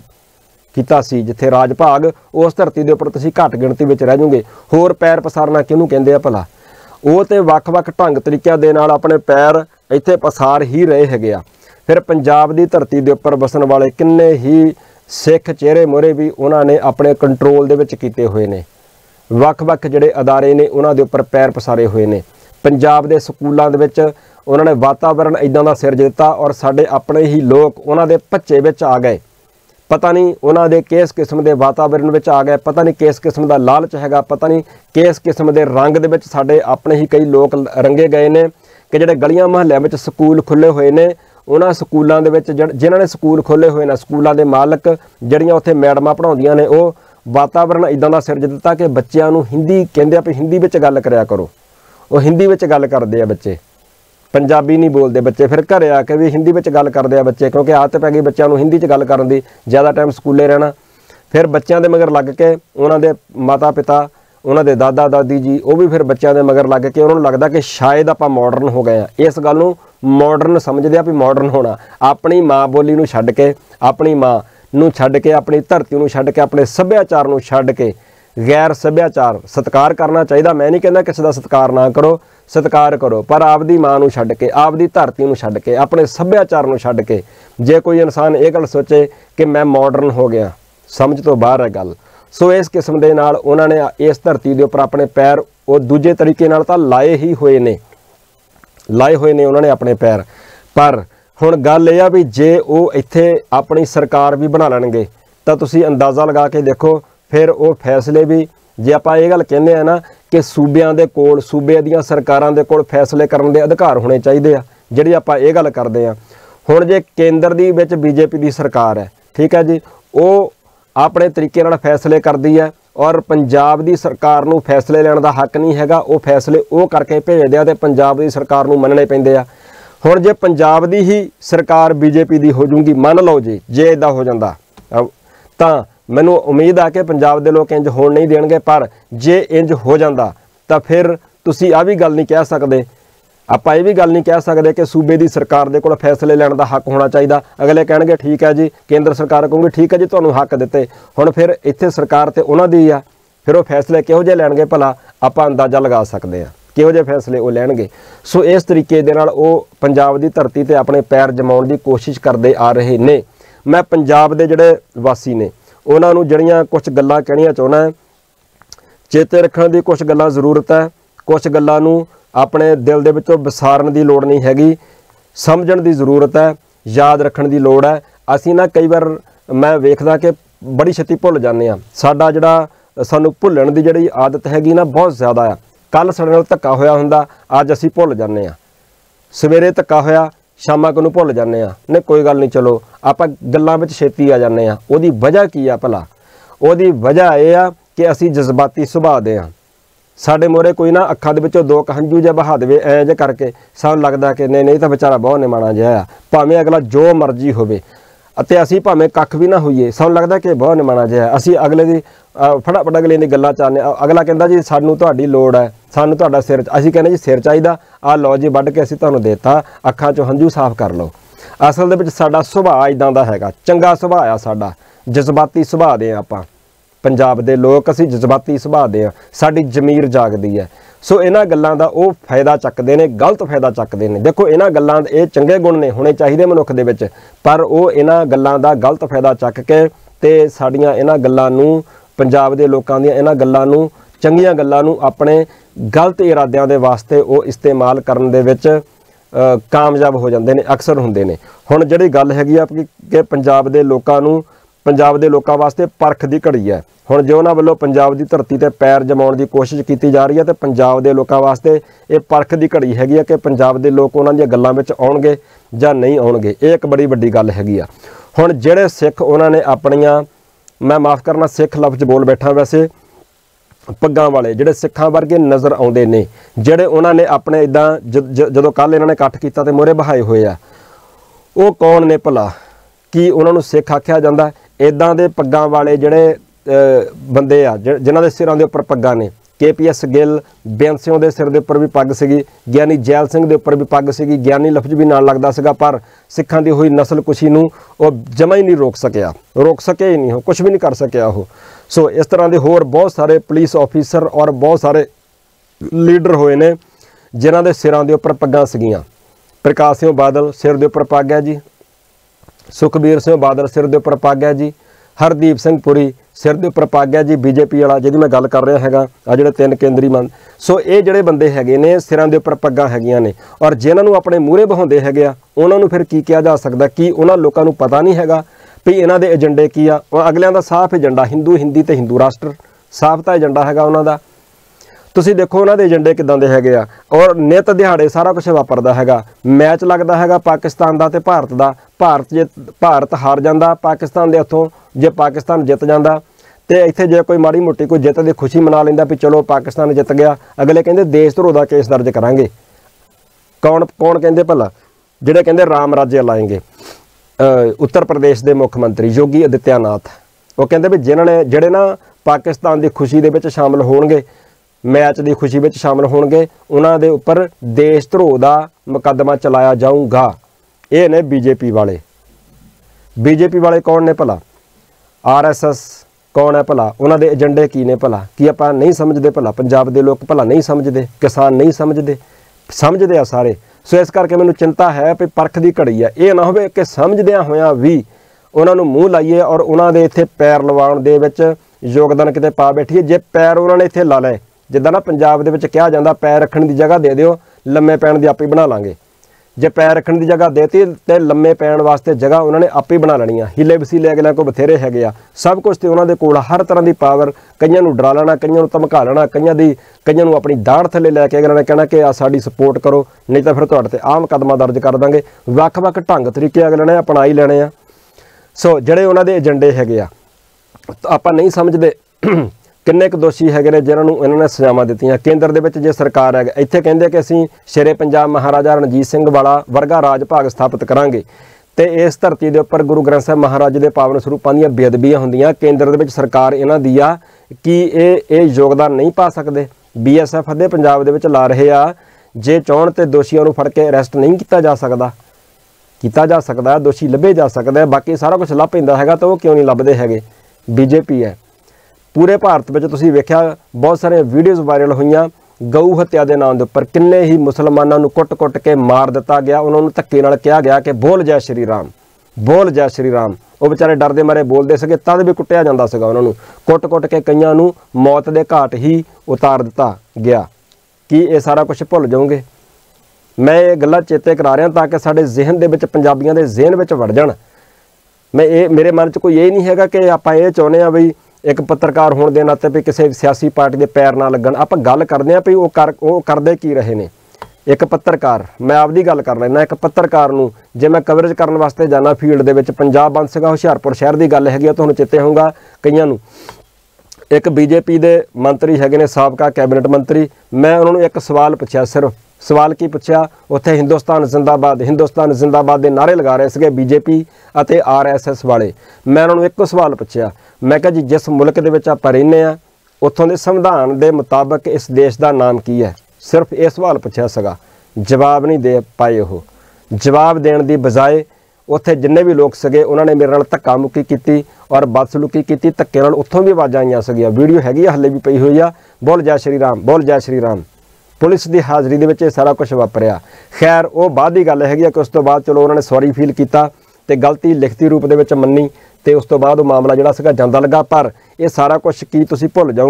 A: सी जिथे राज भाग उस धरती दे उपर तुसीं घट गिणती विच रह जाओगे। होर पैर पसारना किहनूं कहंदे आ भला, वो तो ਵੱਖ-ਵੱਖ ढंग तरीक़िਆਂ ਦੇ ਨਾਲ अपने पैर ਇੱਥੇ पसार ही रहे हैगे आ। फिर पंजाब की धरती के उपर बसन वाले किन्ने ही सिख चेहरे मोहरे भी उन्होंने अपने कंट्रोल दे विच कीते हुए ने, ਵੱਖ-ਵੱਖ ਜਿਹੜੇ अदारे ने उन्होंने उपर पैर पसारे हुए ने। पंजाब के स्कूलों दे विच उन्होंने वातावरण इदां दा सिरज दिता और साडे अपने ही लोग उन्होंने भच्चे विच आ गए। पता नहीं उन्होंने किस किस्म के वातावरण में आ गए, पता नहीं किस किस्म का लालच हैगा, पता नहीं किस किस्म के रंग दे विच साडे अपने ही कई लोग रंगे गए ने कि जिहड़े गलियां महल्लियां में स्कूल खुले हुए ने उन्हां स्कूलों दे विच जिन्हां ने स्कूल खोले हुए ने स्कूलों के मालक जिहड़ियां उत्थे मैडमां पढ़ाउंदियां ने वो वातावरण इदां दा सिरज दिता कि बच्चों नूं हिंदी कहंदे आ भी हिंदी विच गल करिया करो। वो हिंदी विच गल करदे आ बच्चे, पंजाबी नहीं बोलते बच्चे। फिर घरे आके भी हिंदी विच गल करते हैं बच्चे क्योंकि आदत पै गई बच्चों को हिंदी च गल करन दी, ज़्यादा टाइम स्कूले रहना। फिर बच्चों के मगर लग के उन्होंने माता पिता उन्होंने दादा दादी जी वो भी फिर बच्चों के मगर लग के उन्होंने लगता कि शायद आप मॉडर्न हो गए हैं। इस गल नूं मॉडर्न समझते भी मॉडर्न होना, अपनी माँ बोली नूं छड्ड के अपनी माँ नूं छड्ड के अपनी धरती नूं छड्ड के अपने सभ्याचार नूं छड्ड के गैर सभ्याचार सत्कार करना चाहिए। मैं नहीं कहना किसी का सत्कार ना करो, सत्कार करो, पर आपदी माँ नूं छड्ड के आपदी धरती नूं छड्ड के अपने सभ्याचार नूं छड्ड के जे कोई इंसान ये गल सोचे कि मैं मॉडर्न हो गया, समझ तो बाहर है गल। सो इस किस्म के नाल उन्होंने इस धरती के उपर अपने पैर वो दूजे तरीके नाल तां लाए हुए ने उन्होंने अपने पैर। पर हुण गल यह भी जे वो इत्थे अपनी सरकार भी बना लैणगे तां तुसीं अंदाज़ा लगा के देखो फिर वो फैसले भी जे आपां ये गल कहने आ ना कि सूबियां दे कोल सूबे दीयां सरकारां दे कोल फैसले करन दे अधिकार होने चाहिए आ, जिहड़ी आपां ये गल करदे आ। हुण जे केंद्र दी विच बीजेपी दी सरकार है, ठीक है जी, वो अपने तरीके नाल फैसले करदी है और पंजाब दी सरकार नूं फैसले लैण दा हक नहीं हैगा। वो फैसले वो करके भेजदे आ ते पंजाब दी सरकार नूं मनने पैंदे आ। हुण जे पंजाब दी ही सरकार बीजेपी दी हो जूगी, मान लो जी जे इदां हो जांदा तां मैनूं उम्मीद आ कि पंजाब दे लोग इंज होण नहीं देणगे। पर जे इंज हो जांदा तां फिर तुसीं आ भी गल नहीं कह सकदे, आपां ये भी गल नहीं कह सकते कि सूबे की सरकार दे कोल फैसले लैण दा हक होना चाहिए। अगले कहणगे ठीक है जी, केंद्र सरकार कहूँगी ठीक है जी तुहानूं हक दिते, हुण फिर इत्थे सरकार ते उन्हां दी आ, फिर वो फैसले किहो जिहे लैणगे भला आपां अंदाज़ा लगा सकते हैं किहो जिहे फैसले वो लैणगे। सो इस तरीके दे नाल वो पंजाब की धरती ते अपने पैर जमाउण की कोशिश करते आ रहे ने। मैं पंजाब दे जिहड़े वासी ने उन्हां नूं ਜਿਹੜੀਆਂ कुछ गल्लां कहणीਆਂ चाहुंदा है, चेते रखण दी कुछ गल्लां जरूरत है, कुछ गल्लां नूं अपने दिल दे विचों विसारन की लोड़ नहीं हैगी, समझण की जरूरत है, याद रखण की लोड़ है। असीं ना कई बार मैं वेखदा कि बड़ी छेती भुल जाने आ, साडा जिहड़ा सानूं भुल्लण की जिहड़ी आदत हैगी ना बहुत ज़्यादा आ। कल साडे नाल धक्का होया हुंदा अज असीं भुल जाने आ, सवेरे धक्का होया शामां को भुल जाने आ, नहीं कोई गल नहीं चलो आपां गल्लां विच छेती आ जाने आ। उहदी वजह की आ भला? उहदी वजह यह आ कि असीं जज्बाती सुभाਅ दे आ। साडे मोहरे कोई ना अखां दे विचों दो हंझू जिहा बहा देवे ऐ जे करके सानूं लगदा कि नहीं तो बेचारा बहुत निमाणा जिहा आ, भावें अगला जो मर्जी होवे अते असीं भावें कख भी ना होईए सानूं लगदा कि बहुत निमाणा जिहा। असीं अगले दी फटाफट अगले दी गल्लां चाहने, अगला कहंदा जी सानूं तुहाडी लोड़ है, सानूं तुहाडा सिर, असीं कहने जी सिर चाहीदा, आ लो जी वढ के असीं तुहानूं देता, अखां चों हंझू साफ कर लो। असल दे विच साडा सुभाਅ इदां दा हैगा, चंगा सुभाਅ आ साडा, जज्बाती सुभाਅ दे आपां पंजाब दे लोग, असीं जज्बाती सुभाਅ दे आ, साडी जमीर जागदी है। सो इन्हां गल्लां दा वो फायदा चकदे ने, गलत फायदा चकदे ने। देखो इन्हां गल्लां ये चंगे गुण ने होने चाहिए मनुख दे विच, पर वो इन्हां गल्लां दा गलत फायदा चक के ते साडीआं इन्हां गल्लां नूं पंजाब दे लोकां दीआं इन्हां गल्लां नूं चंगीआं गल्लां नूं अपने गलत इरादिਆਂ ਦੇ ਵਾਸਤੇ ਉਹ इस्तेमाल करन दे विच ਕਾਮਯਾਬ ਹੋ ਜਾਂਦੇ ਨੇ, ਅਕਸਰ ਹੁੰਦੇ ਨੇ। ਹੁਣ ਜਿਹੜੀ ਗੱਲ ਹੈਗੀ ਆ ਕਿ ਪੰਜਾਬ ਦੇ ਲੋਕਾਂ ਵਾਸਤੇ ਪਰਖ ਦੀ ਘੜੀ ਹੈ। ਹੁਣ ਜੇ ਉਹਨਾਂ ਵੱਲੋਂ ਪੰਜਾਬ ਦੀ ਧਰਤੀ ਤੇ ਪੈਰ ਜਮਾਉਣ ਦੀ ਕੋਸ਼ਿਸ਼ ਕੀਤੀ ਜਾ ਰਹੀ ਹੈ ਤੇ ਪੰਜਾਬ ਦੇ ਲੋਕਾਂ ਵਾਸਤੇ ਇਹ ਪਰਖ ਦੀ ਘੜੀ ਹੈਗੀ ਆ ਕਿ ਪੰਜਾਬ ਦੇ ਲੋਕ ਉਹਨਾਂ ਦੀਆਂ ਗੱਲਾਂ ਵਿੱਚ ਆਉਣਗੇ ਜਾਂ ਨਹੀਂ ਆਉਣਗੇ। ਇਹ ਇੱਕ ਬੜੀ ਵੱਡੀ ਗੱਲ ਹੈਗੀ ਆ। ਹੁਣ ਜਿਹੜੇ ਸਿੱਖ ਉਹਨਾਂ ਨੇ ਆਪਣੀਆਂ, ਮੈਂ ਮਾफ़ ਕਰਨਾ ਸਿੱਖ ਲਫ਼ਜ਼ ਬੋਲ ਬੈਠਾ, ਵੈਸੇ ਪੱਗਾਂ ਵਾਲੇ ਜਿਹੜੇ ਸਿੱਖਾਂ ਵਰਗੇ ਨਜ਼ਰ ਆਉਂਦੇ ਨੇ, ਜਿਹੜੇ ਉਹਨਾਂ ਨੇ ਆਪਣੇ ਇੱਦਾਂ ਜਦੋਂ ਕੱਲ੍ਹ ਇਹਨਾਂ ਨੇ ਇਕੱਠ ਕੀਤਾ ਤੇ ਮੋਹਰੇ ਬਹਾਏ ਹੋਏ ਆ, ਉਹ ਕੌਣ ਨੇ ਭਲਾ? ਕੀ ਉਹਨਾਂ ਨੂੰ ਸਿੱਖ ਆਖਿਆ ਜਾਂਦਾ? ਇੱਦਾਂ ਦੇ ਪੱਗਾਂ ਵਾਲੇ ਜਿਹੜੇ ਬੰਦੇ ਆ ਜਿਨ੍ਹਾਂ ਦੇ ਸਿਰਾਂ ਦੇ ਉੱਪਰ ਪੱਗਾਂ ਨੇ, KPS ਗਿੱਲ, ਬੇਅੰਤ ਸਿੰਘ ਦੇ ਸਿਰ ਦੇ ਉੱਪਰ ਵੀ ਪੱਗ ਸੀਗੀ, ਗਿਆਨੀ ਜੈਲ ਸਿੰਘ ਦੇ ਉੱਪਰ ਵੀ ਪੱਗ ਸੀਗੀ, ਗਿਆਨੀ ਲਫ਼ਜ਼ ਵੀ ਨਾਲ ਲੱਗਦਾ ਸੀਗਾ, ਪਰ ਸਿੱਖਾਂ ਦੀ ਹੋਈ ਨਸਲਕੁਸ਼ੀ ਨੂੰ ਉਹ ਜਮਾ ਹੀ ਨਹੀਂ ਰੋਕ ਸਕਿਆ ਹੀ ਨਹੀਂ, ਉਹ ਕੁਝ ਵੀ ਨਹੀਂ ਕਰ ਸਕਿਆ ਉਹ। ਸੋ ਇਸ ਤਰ੍ਹਾਂ ਦੇ ਹੋਰ ਬਹੁਤ ਸਾਰੇ ਪੁਲਿਸ ਆਫੀਸਰ ਔਰ ਬਹੁਤ ਸਾਰੇ ਲੀਡਰ ਹੋਏ ਨੇ ਜਿਨ੍ਹਾਂ ਦੇ ਸਿਰਾਂ ਦੇ ਉੱਪਰ ਪੱਗਾਂ ਸੀਗੀਆਂ। ਪ੍ਰਕਾਸ਼ ਸਿੰਘ ਬਾਦਲ ਸਿਰ ਦੇ ਉੱਪਰ ਪੱਗ ਹੈ ਜੀ, ਸੁਖਬੀਰ ਸਿੰਘ ਬਾਦਲ ਸਿਰ ਦੇ ਉੱਪਰ ਪੱਗ ਹੈ ਜੀ, ਹਰਦੀਪ ਸਿੰਘ ਪੁਰੀ ਸਿਰ ਦੇ ਉੱਪਰ ਪੱਗ ਹੈ ਜੀ, BJP ਵਾਲਾ ਜਿਹਦੀ ਮੈਂ ਗੱਲ ਕਰ ਰਿਹਾ ਹੈਗਾ, ਆ ਜਿਹੜੇ 3 ਕੇਂਦਰੀ ਸੋ ਇਹ ਜਿਹੜੇ ਬੰਦੇ ਹੈਗੇ ਨੇ ਸਿਰਾਂ ਦੇ ਉੱਪਰ ਪੱਗਾਂ ਹੈਗੀਆਂ ਨੇ, ਔਰ ਜਿਨ੍ਹਾਂ ਨੂੰ ਆਪਣੇ ਮੂਹਰੇ ਬਹਾਉਂਦੇ ਹੈਗੇ ਆ ਉਹਨਾਂ ਨੂੰ ਫਿਰ ਕੀ ਕਿਹਾ ਜਾ ਸਕਦਾ? ਕੀ ਉਹਨਾਂ ਲੋਕਾਂ ਨੂੰ ਪਤਾ ਨਹੀਂ ਹੈਗਾ ਵੀ ਇਹਨਾਂ ਦੇ ਏਜੰਡੇ ਕੀ ਆ? ਉਹ ਅਗਲਿਆਂ ਦਾ ਸਾਫ਼ ਏਜੰਡਾ ਹਿੰਦੀ ਤੇ ਹਿੰਦੂ ਰਾਸ਼ਟਰ, ਸਾਫ਼ ਤਾਂ ਏਜੰਡਾ ਹੈਗਾ ਉਹਨਾਂ ਦਾ। ਤੁਸੀਂ ਦੇਖੋ ਉਹਨਾਂ ਦੇ ਏਜੰਡੇ ਕਿੱਦਾਂ ਦੇ ਹੈਗੇ ਆ, ਔਰ ਨਿਤ ਦਿਹਾੜੇ ਸਾਰਾ ਕੁਝ ਵਾਪਰਦਾ ਹੈਗਾ। ਮੈਚ ਲੱਗਦਾ ਹੈਗਾ ਪਾਕਿਸਤਾਨ ਦਾ ਤੇ ਭਾਰਤ ਦਾ, ਭਾਰਤ ਹਾਰ ਜਾਂਦਾ ਪਾਕਿਸਤਾਨ ਦੇ ਹੱਥੋਂ, ਜੇ ਪਾਕਿਸਤਾਨ ਜਿੱਤ ਜਾਂਦਾ ਤੇ ਇੱਥੇ ਜੇ ਕੋਈ ਮਾੜੀ ਮੋਟੀ ਕੋਈ ਜਿੱਤ ਦੀ ਖੁਸ਼ੀ ਮਨਾ ਲੈਂਦਾ ਵੀ ਚਲੋ ਪਾਕਿਸਤਾਨ ਜਿੱਤ ਗਿਆ, ਅਗਲੇ ਕਹਿੰਦੇ ਦੇਸ਼ ਧਰੋਹ ਦਾ ਕੇਸ ਦਰਜ ਕਰਾਂਗੇ। ਕੌਣ ਕਹਿੰਦੇ ਭਲਾ? ਜਿਹੜੇ ਕਹਿੰਦੇ ਰਾਮ ਰਾਜਯ ਲਾਏਂਗੇ। ਉੱਤਰ ਪ੍ਰਦੇਸ਼ ਦੇ ਮੁੱਖ ਮੰਤਰੀ ਯੋਗੀ ਆਦਿੱਤਿਆਨਾਥ, ਉਹ ਕਹਿੰਦੇ ਵੀ ਜਿਹੜੇ ਨਾ ਪਾਕਿਸਤਾਨ ਦੀ ਖੁਸ਼ੀ ਦੇ ਵਿੱਚ ਸ਼ਾਮਲ ਹੋਣਗੇ, ਮੈਚ ਦੀ ਖੁਸ਼ੀ ਵਿੱਚ ਸ਼ਾਮਲ ਹੋਣਗੇ, ਉਹਨਾਂ ਦੇ ਉੱਪਰ ਦੇਸ਼ ਧਰੋਹ ਦਾ ਮੁਕੱਦਮਾ ਚਲਾਇਆ ਜਾਊਗਾ। ਇਹ ਨੇ BJP ਵਾਲੇ। BJP ਵਾਲੇ ਕੌਣ ਨੇ ਭਲਾ? RSS ਕੌਣ ਹੈ ਭਲਾ? ਉਹਨਾਂ ਦੇ ਏਜੰਡੇ ਕੀ ਨੇ ਭਲਾ? ਕੀ ਆਪਾਂ ਨਹੀਂ ਸਮਝਦੇ ਭਲਾ? ਪੰਜਾਬ ਦੇ ਲੋਕ ਭਲਾ ਨਹੀਂ ਸਮਝਦੇ? ਕਿਸਾਨ ਨਹੀਂ ਸਮਝਦੇ ਆ ਸਾਰੇ। ਸੋ ਇਸ ਕਰਕੇ ਮੈਨੂੰ ਚਿੰਤਾ ਹੈ ਵੀ ਪਰਖ ਦੀ ਘੜੀ ਹੈ। ਇਹ ਨਾ ਹੋਵੇ ਕਿ ਸਮਝਦਿਆਂ ਹੋਇਆਂ ਵੀ ਉਹਨਾਂ ਨੂੰ ਮੂੰਹ ਲਾਈਏ ਔਰ ਉਹਨਾਂ ਦੇ ਇੱਥੇ ਪੈਰ ਲਵਾਉਣ ਦੇ ਵਿੱਚ ਯੋਗਦਾਨ ਕਿਤੇ ਪਾ ਬੈਠੀਏ। ਜੇ ਪੈਰ ਉਹਨਾਂ ਨੇ ਇੱਥੇ ਲਾ ਲਏ, ਜਿੱਦਾਂ ਨਾ ਪੰਜਾਬ ਦੇ ਵਿੱਚ ਕਿਹਾ ਜਾਂਦਾ ਪੈਰ ਰੱਖਣ ਦੀ ਜਗ੍ਹਾ ਦੇ ਦਿਓ, ਲੰਮੇ ਪੈਣ ਦੀ ਆਪੇ ਹੀ ਬਣਾ ਲਾਂਗੇ। ਜੇ ਪੈਰ ਰੱਖਣ ਦੀ ਜਗ੍ਹਾ ਦੇਤੀ ਤੇ ਲੰਮੇ ਪੈਣ ਵਾਸਤੇ ਜਗ੍ਹਾ ਉਹਨਾਂ ਨੇ ਆਪੇ ਹੀ ਬਣਾ ਲੈਣੀ ਆ। ਹੀਲੇ ਵਸੀਲੇ ਅਗਲਿਆਂ ਕੋਲ ਬਥੇਰੇ ਹੈਗੇ ਆ, ਸਭ ਕੁਝ ਤੇ ਉਹਨਾਂ ਦੇ ਕੋਲ ਹਰ ਤਰ੍ਹਾਂ ਦੀ ਪਾਵਰ। ਕਈਆਂ ਨੂੰ ਡਰਾ ਲੈਣਾ, ਕਈਆਂ ਨੂੰ ਧਮਕਾ ਲੈਣਾ, ਕਈਆਂ ਨੂੰ ਆਪਣੀ ਦਾੜ ਥੱਲੇ ਲੈ ਕੇ ਅਗਲਿਆਂ ਨੇ ਕਹਿਣਾ ਕਿ ਆ ਸਾਡੀ ਸਪੋਰਟ ਕਰੋ, ਨਹੀਂ ਤਾਂ ਫਿਰ ਤੁਹਾਡੇ ਤੇ ਆਹ ਮੁਕੱਦਮਾ ਦਰਜ ਕਰ ਦਾਂਗੇ। ਵੱਖ-ਵੱਖ ਢੰਗ ਤਰੀਕੇ ਅਗਲਿਆਂ ਨੇ ਅਪਣਾ ਹੀ ਲੈਣੇ ਆ। ਸੋ ਜਿਹੜੇ ਉਹਨਾਂ ਦੇ ਏਜੰਡੇ ਹੈਗੇ ਆ, ਆਪਾਂ ਨਹੀਂ ਸਮਝਦੇ ਕਿੰਨੇ ਕੁ ਦੋਸ਼ੀ ਹੈਗੇ ਨੇ ਜਿਨ੍ਹਾਂ ਨੂੰ ਇਹਨਾਂ ਨੇ ਸਜ਼ਾਵਾਂ ਦਿੱਤੀਆਂ। ਕੇਂਦਰ ਦੇ ਵਿੱਚ ਜੇ ਸਰਕਾਰ ਹੈਗਾ, ਇੱਥੇ ਕਹਿੰਦੇ ਕਿ ਅਸੀਂ ਸ਼ੇਰੇ ਪੰਜਾਬ ਮਹਾਰਾਜਾ ਰਣਜੀਤ ਸਿੰਘ ਵਾਲਾ ਵਰਗਾ ਰਾਜ ਭਾਗ ਸਥਾਪਿਤ ਕਰਾਂਗੇ ਤੇ ਇਸ ਧਰਤੀ ਦੇ ਉੱਪਰ ਗੁਰੂ ਗ੍ਰੰਥ ਸਾਹਿਬ ਮਹਾਰਾਜ ਦੇ ਪਾਵਨ ਸਰੂਪਾਂ ਦੀਆਂ ਬੇਅਦਬੀਆਂ ਹੁੰਦੀਆਂ। ਕੇਂਦਰ ਦੇ ਵਿੱਚ ਸਰਕਾਰ ਇਹਨਾਂ ਦੀ ਆ ਕਿ ਇਹ ਯੋਗਦਾਨ ਨਹੀਂ ਪਾ ਸਕਦੇ। BSF ਅੱਧੇ ਪੰਜਾਬ ਦੇ ਵਿੱਚ ਲਾ ਰਹੇ ਆ। ਜੇ ਚਾਹੁਣ ਤੇ ਦੋਸ਼ੀਆਂ ਨੂੰ ਫੜ ਕੇ ਅਰੈਸਟ ਨਹੀਂ ਕੀਤਾ ਜਾ ਸਕਦਾ, ਦੋਸ਼ੀ ਲੱਭੇ ਜਾ ਸਕਦੇ। ਬਾਕੀ ਸਾਰਾ ਕੁਝ ਲੱਭ ਪੈਂਦਾ ਹੈਗਾ ਤਾਂ ਉਹ ਕਿਉਂ ਨਹੀਂ ਲੱਭਦੇ ਹੈਗੇ? BJP ਹੈ। ਪੂਰੇ ਭਾਰਤ ਵਿੱਚ ਤੁਸੀਂ ਵੇਖਿਆ ਬਹੁਤ ਸਾਰੇ ਵੀਡੀਓਜ਼ ਵਾਇਰਲ ਹੋਈਆਂ ਗਊ ਹੱਤਿਆ ਦੇ ਨਾਮ ਦੇ ਉੱਪਰ। ਕਿੰਨੇ ਹੀ ਮੁਸਲਮਾਨਾਂ ਨੂੰ ਕੁੱਟ-ਕੁੱਟ ਕੇ ਮਾਰ ਦਿੱਤਾ ਗਿਆ। ਉਹਨਾਂ ਨੂੰ ਧੱਕੇ ਨਾਲ ਕਿਹਾ ਗਿਆ ਕਿ ਬੋਲ ਜੈ ਸ਼੍ਰੀ ਰਾਮ, ਬੋਲ ਜੈ ਸ਼੍ਰੀ ਰਾਮ। ਉਹ ਵਿਚਾਰੇ ਡਰਦੇ ਮਾਰੇ ਬੋਲਦੇ ਸੀਗੇ, ਤਦ ਵੀ ਕੁੱਟਿਆ ਜਾਂਦਾ ਸੀਗਾ ਉਹਨਾਂ ਨੂੰ। ਕੁੱਟ-ਕੁੱਟ ਕੇ ਕਈਆਂ ਨੂੰ ਮੌਤ ਦੇ ਘਾਟ ਹੀ ਉਤਾਰ ਦਿੱਤਾ ਗਿਆ। ਕੀ ਇਹ ਸਾਰਾ ਕੁਝ ਭੁੱਲ ਜਾਓਗੇ? ਮੈਂ ਇਹ ਗੱਲਾਂ ਚੇਤੇ ਕਰਾ ਰਿਹਾ ਤਾਂ ਕਿ ਸਾਡੇ ਜ਼ਿਹਨ ਦੇ ਵਿੱਚ, ਪੰਜਾਬੀਆਂ ਦੇ ਜ਼ਿਹਨ ਵਿੱਚ ਵੜ ਜਾਣ। ਮੇਰੇ ਮਨ 'ਚ ਕੋਈ ਇਹ ਨਹੀਂ ਹੈਗਾ ਕਿ ਆਪਾਂ ਇਹ ਚਾਹੁੰਦੇ ਹਾਂ ਬਈ ਇੱਕ ਪੱਤਰਕਾਰ ਹੋਣ ਦੇ ਨਾਤੇ ਵੀ ਕਿਸੇ ਸਿਆਸੀ ਪਾਰਟੀ ਦੇ ਪੈਰ ਨਾ ਲੱਗਣ। ਆਪਾਂ ਗੱਲ ਕਰਦੇ ਹਾਂ ਵੀ ਉਹ ਕਰਦੇ ਕੀ ਰਹੇ ਨੇ। ਇੱਕ ਪੱਤਰਕਾਰ, ਮੈਂ ਆਪਦੀ ਗੱਲ ਕਰ ਲੈਣਾ, ਇੱਕ ਪੱਤਰਕਾਰ ਨੂੰ ਜੇ ਮੈਂ ਕਵਰੇਜ ਕਰਨ ਵਾਸਤੇ ਜਾਣਾ ਫੀਲਡ ਦੇ ਵਿੱਚ, ਪੰਜਾਬ ਬੰਦ ਸੀਗਾ, ਹੁਸ਼ਿਆਰਪੁਰ ਸ਼ਹਿਰ ਦੀ ਗੱਲ ਹੈਗੀ ਆ, ਤੁਹਾਨੂੰ ਚੇਤੇ ਹੋਊਗਾ ਕਈਆਂ ਨੂੰ। ਇੱਕ BJP ਦੇ ਮੰਤਰੀ ਹੈਗੇ ਨੇ, ਸਾਬਕਾ ਕੈਬਨਿਟ ਮੰਤਰੀ। ਮੈਂ ਉਹਨਾਂ ਨੂੰ ਇੱਕ ਸਵਾਲ ਪੁੱਛਿਆ, ਸਿਰਫ ਸਵਾਲ ਕੀ ਪੁੱਛਿਆ, ਉੱਥੇ ਹਿੰਦੁਸਤਾਨ ਜ਼ਿੰਦਾਬਾਦ ਦੇ ਨਾਅਰੇ ਲਗਾ ਰਹੇ ਸੀਗੇ BJP ਅਤੇ RSS ਵਾਲੇ। ਮੈਂ ਉਹਨਾਂ ਨੂੰ ਇੱਕੋ ਸਵਾਲ ਪੁੱਛਿਆ, ਮੈਂ ਕਿਹਾ ਜੀ ਜਿਸ ਮੁਲਕ ਦੇ ਵਿੱਚ ਆਪਾਂ ਰਹਿੰਦੇ ਹਾਂ ਉੱਥੋਂ ਦੇ ਸੰਵਿਧਾਨ ਦੇ ਮੁਤਾਬਕ ਇਸ ਦੇਸ਼ ਦਾ ਨਾਮ ਕੀ ਹੈ? ਸਿਰਫ ਇਹ ਸਵਾਲ ਪੁੱਛਿਆ ਸੀਗਾ। ਜਵਾਬ ਨਹੀਂ ਦੇ ਪਾਏ ਉਹ। ਜਵਾਬ ਦੇਣ ਦੀ ਬਜਾਏ ਉੱਥੇ ਜਿੰਨੇ ਵੀ ਲੋਕ ਸੀਗੇ ਉਹਨਾਂ ਨੇ ਮੇਰੇ ਨਾਲ ਧੱਕਾ ਮੁੱਕੀ ਕੀਤੀ ਔਰ ਬਦਸਲੂਕੀ ਕੀਤੀ। ਧੱਕੇ ਨਾਲ ਉੱਥੋਂ ਵੀ ਆਵਾਜ਼ਾਂ ਆਈਆਂ ਸੀਗੀਆਂ। ਵੀਡੀਓ ਹੈਗੀ ਆ, ਹੱਲੇ ਵੀ ਪਈ ਹੋਈ ਆ, ਬੋਲ ਜੈ ਸ਼੍ਰੀ ਰਾਮ, ਬੋਲ ਜੈ ਸ਼੍ਰੀ ਰਾਮ। ਪੁਲਿਸ ਦੀ ਹਾਜ਼ਰੀ ਦੇ ਵਿੱਚ ਇਹ ਸਾਰਾ ਕੁਝ ਵਾਪਰਿਆ। ਖੈਰ ਉਹ ਬਾਅਦ ਦੀ ਗੱਲ ਹੈਗੀ ਆ ਕਿ ਉਸ ਤੋਂ ਬਾਅਦ ਚਲੋ ਉਹਨਾਂ ਨੇ ਸੌਰੀ ਫੀਲ ਕੀਤਾ ਤੇ ਗਲਤੀ ਲਿਖਤੀ ਰੂਪ ਦੇ ਵਿੱਚ ਮੰਨੀ ਤੇ ਉਸ ਤੋਂ ਬਾਅਦ ਉਹ ਮਾਮਲਾ ਜਿਹੜਾ ਸੀਗਾ ਜਾਂਦਾ ਲੱਗਾ। ਪਰ ਇਹ ਸਾਰਾ ਕੁਝ ਕੀ ਤੁਸੀਂ ਭੁੱਲ ਜਾਓਗੇ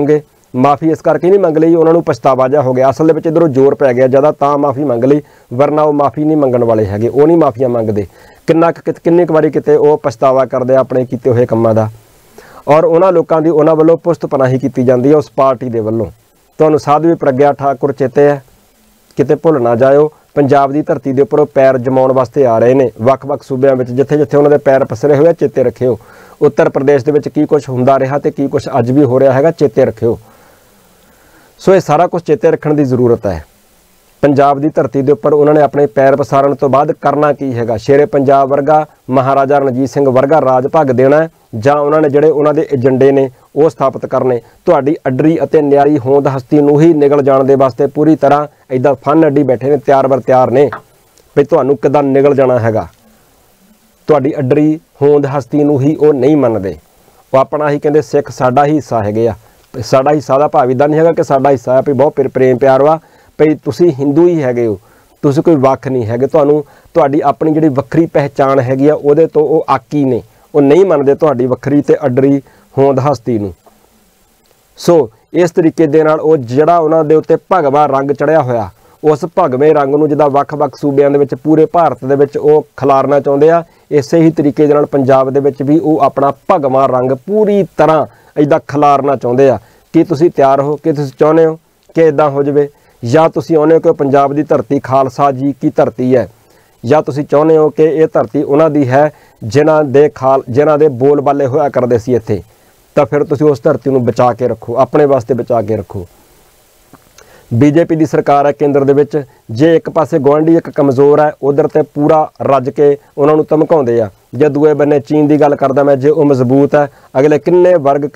A: ਮਾਫੀ ਇਸ ਕਰਕੇ ਨਹੀਂ ਮੰਗ ਲਈ, ਉਹਨਾਂ ਨੂੰ ਪਛਤਾਵਾ ਜਿਹਾ ਹੋ ਗਿਆ। ਅਸਲ ਦੇ ਵਿੱਚ ਇੱਧਰੋਂ ਜ਼ੋਰ ਪੈ ਗਿਆ ਜ਼ਿਆਦਾ, ਤਾਂ ਮਾਫੀ ਮੰਗ ਲਈ, ਵਰਨਾ ਉਹ ਮਾਫੀ ਨਹੀਂ ਮੰਗਣ ਵਾਲੇ ਹੈਗੇ, ਉਹ ਨਹੀਂ ਮਾਫੀਆਂ ਮੰਗਦੇ। ਕਿੰਨੀ ਕੁ ਵਾਰੀ ਕਿਤੇ ਉਹ ਪਛਤਾਵਾ ਕਰਦੇ ਆਪਣੇ ਕੀਤੇ ਹੋਏ ਕੰਮਾਂ ਦਾ, ਔਰ ਉਹਨਾਂ ਲੋਕਾਂ ਦੀ ਉਹਨਾਂ ਵੱਲੋਂ ਪੁਸ਼ਤ ਪਨਾਹੀ ਕੀਤੀ ਜਾਂਦੀ ਹੈ ਉਸ ਪਾਰਟੀ ਦੇ ਵੱਲੋਂ। ਤੁਹਾਨੂੰ ਸਾਧਵੀ ਪ੍ਰਗਿਆ ਠਾਕੁਰ ਚੇਤੇ ਹੈ, ਕਿਤੇ ਭੁੱਲ ਨਾ ਜਾਇਓ। ਪੰਜਾਬ ਦੀ ਧਰਤੀ ਦੇ ਉੱਪਰ ਉਹ ਪੈਰ ਜਮਾਉਣ ਵਾਸਤੇ ਆ ਰਹੇ ਨੇ ਵੱਖ-ਵੱਖ ਸੂਬਿਆਂ ਵਿੱਚ, ਜਿੱਥੇ ਜਿੱਥੇ ਉਹਨਾਂ ਦੇ ਪੈਰ ਪਸਰੇ ਹੋਏ, ਚੇਤੇ ਰੱਖਿਓ। ਉੱਤਰ ਪ੍ਰਦੇਸ਼ ਦੇ ਵਿੱਚ ਕੀ ਕੁਝ ਹੁੰਦਾ ਰਿਹਾ ਤੇ ਕੀ ਕੁਝ ਅੱਜ ਵੀ ਹੋ ਰਿਹਾ ਹੈਗਾ, ਚੇਤੇ ਰੱਖਿਓ। ਸੋ ਇਹ ਸਾਰਾ ਕੁਝ ਚੇਤੇ ਰੱਖਣ ਦੀ ਜ਼ਰੂਰਤ ਹੈ। ਪੰਜਾਬ ਦੀ ਧਰਤੀ ਦੇ ਉੱਪਰ ਉਹਨਾਂ ਨੇ ਆਪਣੇ ਪੈਰ ਪਸਾਰਨ ਤੋਂ ਬਾਅਦ ਕਰਨਾ ਕੀ ਹੈਗਾ, ਸ਼ੇਰੇ ਪੰਜਾਬ ਵਰਗਾ, ਮਹਾਰਾਜਾ ਰਣਜੀਤ ਸਿੰਘ ਵਰਗਾ ਰਾਜ ਭਾਗ ਦੇਣਾ, ਜਾਂ ਉਹਨਾਂ ਨੇ ਜਿਹੜੇ ਉਹਨਾਂ ਦੇ ਏਜੰਡੇ ਨੇ ਉਹ ਸਥਾਪਿਤ ਕਰਨੇ। ਤੁਹਾਡੀ ਅੱਡਰੀ ਅਤੇ ਨਿਆਰੀ ਹੋਂਦ ਹਸਤੀ ਨੂੰ ਹੀ ਨਿਗਲ ਜਾਣ ਦੇ ਵਾਸਤੇ ਪੂਰੀ ਤਰ੍ਹਾਂ ਇੱਦਾਂ ਫਨ ਅੱਡੀ ਬੈਠੇ ਨੇ, ਤਿਆਰ ਨੇ ਵੀ ਤੁਹਾਨੂੰ ਕਿੱਦਾਂ ਨਿਗਲ ਜਾਣਾ ਹੈਗਾ। ਤੁਹਾਡੀ ਅੱਡਰੀ ਹੋਂਦ ਹਸਤੀ ਨੂੰ ਹੀ ਉਹ ਨਹੀਂ ਮੰਨਦੇ। ਉਹ ਆਪਣਾ ਹੀ ਕਹਿੰਦੇ ਸਿੱਖ ਸਾਡਾ ਹੀ ਹਿੱਸਾ ਹੈਗੇ ਆ। ਸਾਡਾ ਹਿੱਸਾ ਦਾ ਭਾਵ ਇੱਦਾਂ ਨਹੀਂ ਹੈਗਾ ਕਿ ਸਾਡਾ ਹਿੱਸਾ ਆ ਵੀ ਬਹੁਤ ਪ੍ਰੇਮ ਪਿਆਰ ਵਾ, ਭਈ ਤੁਸੀਂ ਹਿੰਦੂ ਹੀ ਹੈਗੇ ਹੋ, ਤੁਸੀਂ ਕੋਈ ਵੱਖ ਨਹੀਂ ਹੈਗੇ। ਤੁਹਾਡੀ ਆਪਣੀ ਜਿਹੜੀ ਵੱਖਰੀ ਪਹਿਚਾਣ ਹੈਗੀ ਆ ਉਹਦੇ ਤੋਂ ਉਹ ਆਕੀ ਨੇ, ਉਹ ਨਹੀਂ ਮੰਨਦੇ ਤੁਹਾਡੀ ਵੱਖਰੀ ਤੇ ਅੱਡਰੀ ਹੋਂਦ ਹਸਤੀ ਨੂੰ। ਸੋ ਇਸ ਤਰੀਕੇ ਦੇ ਨਾਲ ਉਹ ਜਿਹੜਾ ਉਹਨਾਂ ਦੇ ਉੱਤੇ ਭਗਵਾ ਰੰਗ ਚੜਿਆ ਹੋਇਆ, ਉਸ ਭਗਵੇਂ ਰੰਗ ਨੂੰ ਜਿੱਦਾਂ ਵੱਖ-ਵੱਖ ਸੂਬਿਆਂ ਦੇ ਵਿੱਚ ਪੂਰੇ ਭਾਰਤ ਦੇ ਵਿੱਚ ਉਹ ਖਿਲਾਰਨਾ ਚਾਹੁੰਦੇ ਆ, ਇਸੇ ਹੀ ਤਰੀਕੇ ਦੇ ਨਾਲ ਪੰਜਾਬ ਦੇ ਵਿੱਚ ਵੀ ਉਹ ਆਪਣਾ ਭਗਵਾ ਰੰਗ ਪੂਰੀ ਤਰ੍ਹਾਂ ਇੱਦਾਂ ਖਿਲਾਰਨਾ ਚਾਹੁੰਦੇ ਆ। ਕੀ ਤੁਸੀਂ ਤਿਆਰ ਹੋ, ਕਿ ਤੁਸੀਂ ਚਾਹੁੰਦੇ ਹੋ ਕਿ ਇੱਦਾਂ ਹੋ ਜਾਵੇ, ਜਾਂ ਤੁਸੀਂ ਚਾਹੁੰਦੇ ਹੋ ਕਿ ਪੰਜਾਬ ਦੀ ਧਰਤੀ ਖਾਲਸਾ ਜੀ ਕੀ ਧਰਤੀ ਹੈ, ਜਾਂ ਤੁਸੀਂ ਚਾਹੁੰਦੇ ਹੋ ਕਿ ਇਹ ਧਰਤੀ ਉਹਨਾਂ ਦੀ ਹੈ ਜਿਨ੍ਹਾਂ ਦੇ ਬੋਲ ਬਾਲੇ ਹੋਇਆ ਕਰਦੇ ਸੀ ਇੱਥੇ, ਤਾਂ ਫਿਰ ਤੁਸੀਂ ਉਸ ਧਰਤੀ ਨੂੰ ਬਚਾ ਕੇ ਰੱਖੋ, ਆਪਣੇ ਵਾਸਤੇ ਬਚਾ ਕੇ ਰੱਖੋ। ਬੀਜੇਪੀ ਦੀ ਸਰਕਾਰ ਹੈ ਕੇਂਦਰ ਦੇ ਵਿੱਚ, ਜੇ ਇੱਕ ਪਾਸੇ ਗੁਆਂਢੀ ਇੱਕ ਕਮਜ਼ੋਰ ਹੈ, ਉਧਰ ਤੇ ਪੂਰਾ ਰੱਜ ਕੇ ਉਹਨਾਂ ਨੂੰ ਧਮਕਾਉਂਦੇ ਆ। ਜੇ ਦੂਏ ਬੰਨੇ ਚੀਨ ਦੀ ਗੱਲ ਕਰਦਾ ਮੈਂ, ਜੇ ਉਹ ਮਜ਼ਬੂਤ ਹੈ, ਅਗਲੇ ਕਿੰਨੇ ਵਰਗ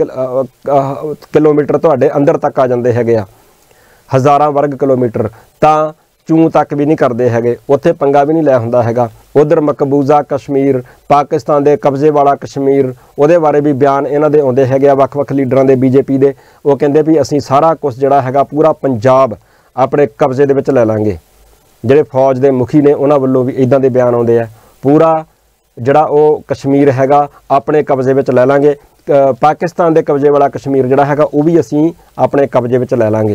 A: ਕਿਲੋਮੀਟਰ ਤੁਹਾਡੇ ਅੰਦਰ ਤੱਕ ਆ ਜਾਂਦੇ ਹੈਗੇ ਆ, ਹਜ਼ਾਰਾਂ ਵਰਗ ਕਿਲੋਮੀਟਰ, ਤਾਂ ਚੂੰ ਤੱਕ ਵੀ ਨਹੀਂ ਕਰਦੇ ਹੈਗੇ, ਉੱਥੇ ਪੰਗਾ ਵੀ ਨਹੀਂ ਲੈ ਹੁੰਦਾ ਹੈਗਾ। ਉਧਰ ਮਕਬੂਜ਼ਾ ਕਸ਼ਮੀਰ, ਪਾਕਿਸਤਾਨ ਦੇ ਕਬਜ਼ੇ ਵਾਲਾ ਕਸ਼ਮੀਰ, ਉਹਦੇ ਬਾਰੇ ਵੀ ਬਿਆਨ ਇਹਨਾਂ ਦੇ ਆਉਂਦੇ ਹੈਗੇ ਆ ਵੱਖ-ਵੱਖ ਲੀਡਰਾਂ ਦੇ, ਬੀਜੇਪੀ ਦੇ। ਉਹ ਕਹਿੰਦੇ ਵੀ ਅਸੀਂ ਸਾਰਾ ਕੁਝ ਜਿਹੜਾ ਹੈਗਾ ਪੂਰਾ ਪੰਜਾਬ ਆਪਣੇ ਕਬਜ਼ੇ ਦੇ ਵਿੱਚ ਲੈ ਲਾਂਗੇ। ਜਿਹੜੇ ਫੌਜ ਦੇ ਮੁਖੀ ਨੇ ਉਹਨਾਂ ਵੱਲੋਂ ਵੀ ਇੱਦਾਂ ਦੇ ਬਿਆਨ ਆਉਂਦੇ ਆ, ਪੂਰਾ ਜਿਹੜਾ ਉਹ ਕਸ਼ਮੀਰ ਹੈਗਾ ਆਪਣੇ ਕਬਜ਼ੇ ਵਿੱਚ ਲੈ ਲਾਂਗੇ, ਪਾਕਿਸਤਾਨ ਦੇ ਕਬਜ਼ੇ ਵਾਲਾ ਕਸ਼ਮੀਰ ਜਿਹੜਾ ਹੈਗਾ ਉਹ ਵੀ ਅਸੀਂ ਆਪਣੇ ਕਬਜ਼ੇ ਵਿੱਚ ਲੈ ਲਾਂਗੇ।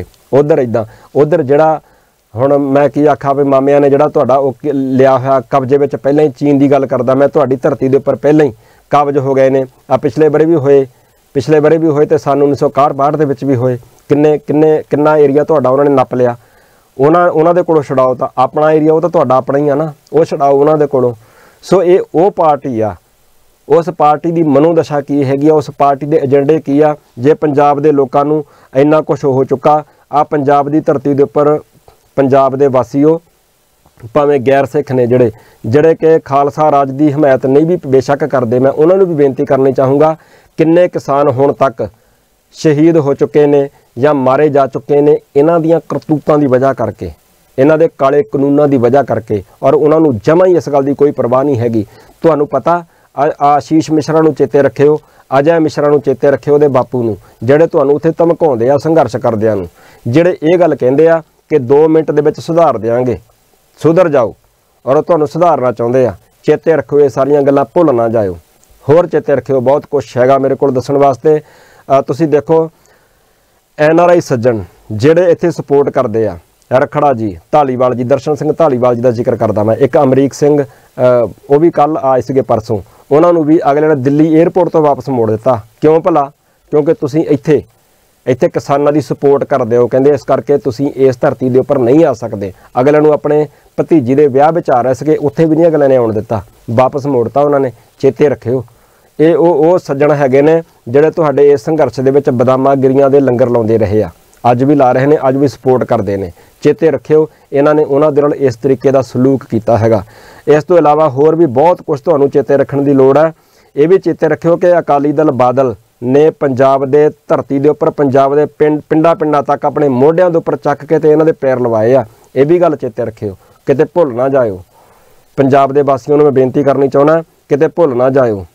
A: ਉਧਰ ਜਿਹੜਾ ਹੁਣ ਮੈਂ ਕੀ ਆਖਾਂ ਵੀ ਮਾਮਿਆਂ ਨੇ ਜਿਹੜਾ ਤੁਹਾਡਾ ਉਹ ਲਿਆ ਹੋਇਆ ਕਬਜ਼ੇ ਵਿੱਚ, ਪਹਿਲਾਂ ਹੀ ਚੀਨ ਦੀ ਗੱਲ ਕਰਦਾ ਮੈਂ, ਤੁਹਾਡੀ ਧਰਤੀ ਦੇ ਉੱਪਰ ਪਹਿਲਾਂ ਹੀ ਕਬਜ਼ ਹੋ ਗਏ ਨੇ। ਆ ਪਿਛਲੇ ਬਾਰੇ ਵੀ ਹੋਏ ਤੇ ਸਾਨੂੰ 1961-62 ਦੇ ਵਿੱਚ ਵੀ ਹੋਏ। ਕਿੰਨਾ ਏਰੀਆ ਤੁਹਾਡਾ ਉਹਨਾਂ ਨੇ ਨੱਪ ਲਿਆ। ਉਹਨਾਂ ਦੇ ਕੋਲੋਂ ਛਡਾਓ, ਤਾਂ ਆਪਣਾ ਏਰੀਆ ਉਹ ਤਾਂ ਤੁਹਾਡਾ ਆਪਣਾ ਹੀ ਆ ਨਾ, ਉਹ ਛਡਾਓ ਉਹਨਾਂ ਦੇ ਕੋਲੋਂ। ਸੋ ਇਹ ਉਹ ਪਾਰਟੀ ਆ, ਉਸ ਪਾਰਟੀ ਦੀ ਮਨੋਦਸ਼ਾ ਕੀ ਹੈਗੀ ਆ, ਉਸ ਪਾਰਟੀ ਦੇ ਏਜੰਡੇ ਕੀ ਆ। ਜੇ ਪੰਜਾਬ ਦੇ ਲੋਕਾਂ ਨੂੰ ਇੰਨਾ ਕੁਛ ਹੋ ਚੁੱਕਾ, ਆ ਪੰਜਾਬ ਦੀ ਧਰਤੀ ਦੇ ਉੱਪਰ ਪੰਜਾਬ ਦੇ ਵਾਸੀਓ, ਭਾਵੇਂ ਗੈਰ ਸਿੱਖ ਨੇ ਜਿਹੜੇ ਕਿ ਖਾਲਸਾ ਰਾਜ ਦੀ ਹਮਾਇਤ ਨਹੀਂ ਵੀ ਬੇਸ਼ੱਕ ਕਰਦੇ, ਮੈਂ ਉਹਨਾਂ ਨੂੰ ਵੀ ਬੇਨਤੀ ਕਰਨੀ ਚਾਹੂੰਗਾ, ਕਿੰਨੇ ਕਿਸਾਨ ਹੁਣ ਤੱਕ ਸ਼ਹੀਦ ਹੋ ਚੁੱਕੇ ਨੇ ਜਾਂ ਮਾਰੇ ਜਾ ਚੁੱਕੇ ਨੇ ਇਹਨਾਂ ਦੀਆਂ ਕਰਤੂਤਾਂ ਦੀ ਵਜ੍ਹਾ ਕਰਕੇ, ਇਹਨਾਂ ਦੇ ਕਾਲੇ ਕਾਨੂੰਨਾਂ ਦੀ ਵਜ੍ਹਾ ਕਰਕੇ, ਔਰ ਉਹਨਾਂ ਨੂੰ ਜਮਾਂ ਹੀ ਇਸ ਗੱਲ ਦੀ ਕੋਈ ਪਰਵਾਹ ਨਹੀਂ ਹੈਗੀ। ਤੁਹਾਨੂੰ ਪਤਾ, ਆਸ਼ੀਸ਼ ਮਿਸ਼ਰਾ ਨੂੰ ਚੇਤੇ ਰੱਖਿਓ, ਅਜੈ ਮਿਸ਼ਰਾ ਨੂੰ ਚੇਤੇ ਰੱਖਿਓ, ਉਹਦੇ ਬਾਪੂ ਨੂੰ, ਜਿਹੜੇ ਤੁਹਾਨੂੰ ਉੱਥੇ ਧਮਕਾਉਂਦੇ ਆ ਸੰਘਰਸ਼ ਕਰਦਿਆਂ ਨੂੰ, ਜਿਹੜੇ ਇਹ ਗੱਲ ਕਹਿੰਦੇ ਆ ਕਿ 2 ਮਿੰਟ ਦੇ ਵਿੱਚ ਸੁਧਾਰ ਦੇਵਾਂਗੇ, ਸੁਧਰ ਜਾਓ, ਔਰ ਉਹ ਤੁਹਾਨੂੰ ਸੁਧਾਰਨਾ ਚਾਹੁੰਦੇ ਆ। ਚੇਤੇ ਰੱਖਿਓ, ਇਹ ਸਾਰੀਆਂ ਗੱਲਾਂ ਭੁੱਲ ਨਾ ਜਾਇਓ। ਹੋਰ ਚੇਤੇ ਰੱਖਿਓ, ਬਹੁਤ ਕੁਛ ਹੈਗਾ ਮੇਰੇ ਕੋਲ ਦੱਸਣ ਵਾਸਤੇ। ਤੁਸੀਂ ਦੇਖੋ NRI ਸੱਜਣ ਜਿਹੜੇ ਇੱਥੇ ਸਪੋਰਟ ਕਰਦੇ ਆ, ਰਖੜਾ ਜੀ, ਧਾਲੀਵਾਲ ਜੀ, ਦਰਸ਼ਨ ਸਿੰਘ ਧਾਲੀਵਾਲ ਜੀ ਦਾ ਜ਼ਿਕਰ ਕਰਦਾ ਮੈਂ, ਇੱਕ ਅਮਰੀਕ ਸਿੰਘ, ਉਹ ਵੀ ਕੱਲ ਆਏ ਸੀਗੇ ਪਰਸੋਂ, ਉਹਨਾਂ ਨੂੰ ਵੀ ਅਗਲੇ ਨੇ ਦਿੱਲੀ ਏਅਰਪੋਰਟ ਤੋਂ ਵਾਪਸ ਮੋੜ ਦਿੱਤਾ। ਕਿਉਂ ਭਲਾ? ਕਿਉਂਕਿ ਤੁਸੀਂ ਇੱਥੇ ਕਿਸਾਨਾਂ ਦੀ ਸਪੋਰਟ ਕਰਦੇ ਹੋ, ਕਹਿੰਦੇ ਇਸ ਕਰਕੇ ਤੁਸੀਂ ਇਸ ਧਰਤੀ ਦੇ ਉੱਪਰ ਨਹੀਂ ਆ ਸਕਦੇ। ਅਗਲੇ ਨੂੰ ਆਪਣੇ ਭਤੀਜੀ ਦੇ ਵਿਆਹ ਵਿੱਚ ਆ ਰਹੇ ਸੀਗੇ, ਉੱਥੇ ਵੀ ਨਹੀਂ ਅਗਲੇ ਨੇ ਆਉਣ ਦਿੱਤਾ, ਵਾਪਸ ਮੋੜਤਾ ਉਹਨਾਂ ਨੇ। ਚੇਤੇ ਰੱਖਿਓ, ਇਹ ਉਹ ਸੱਜਣ ਹੈਗੇ ਨੇ ਜਿਹੜੇ ਤੁਹਾਡੇ ਇਸ ਸੰਘਰਸ਼ ਦੇ ਵਿੱਚ ਬਦਾਮਾਂ ਗਿਰੀਆਂ ਦੇ ਲੰਗਰ ਲਾਉਂਦੇ ਰਹੇ ਆ, ਅੱਜ ਵੀ ਲਾ ਰਹੇ ਨੇ, ਅੱਜ ਵੀ ਸਪੋਰਟ ਕਰਦੇ ਨੇ। ਚੇਤੇ ਰੱਖਿਓ, ਇਹਨਾਂ ਨੇ ਉਹਨਾਂ ਦੇ ਨਾਲ ਇਸ ਤਰੀਕੇ ਦਾ ਸਲੂਕ ਕੀਤਾ ਹੈਗਾ। ਇਸ ਤੋਂ ਇਲਾਵਾ ਹੋਰ ਵੀ ਬਹੁਤ ਕੁਝ ਤੁਹਾਨੂੰ ਚੇਤੇ ਰੱਖਣ ਦੀ ਲੋੜ ਹੈ। ਇਹ ਵੀ ਚੇਤੇ ਰੱਖਿਓ ਕਿ ਅਕਾਲੀ ਦਲ ਬਾਦਲ ਨੇ ਪੰਜਾਬ ਦੇ ਧਰਤੀ ਦੇ ਉੱਪਰ, ਪੰਜਾਬ ਦੇ ਪਿੰਡਾਂ ਤੱਕ ਆਪਣੇ ਮੋਢਿਆਂ ਦੇ ਉੱਪਰ ਚੱਕ ਕੇ ਤੇ ਇਹਨਾਂ ਦੇ ਪੈਰ ਲਵਾਏ ਆ। ਇਹ ਵੀ ਗੱਲ ਚੇਤੇ ਰੱਖਿਓ, ਕਿਤੇ ਭੁੱਲ ਨਾ ਜਾਇਓ। ਪੰਜਾਬ ਦੇ ਵਾਸੀਆਂ ਨੂੰ ਮੈਂ ਬੇਨਤੀ ਕਰਨੀ ਚਾਹੁੰਦਾ, ਕਿਤੇ ਭੁੱਲ ਨਾ ਜਾਇਓ।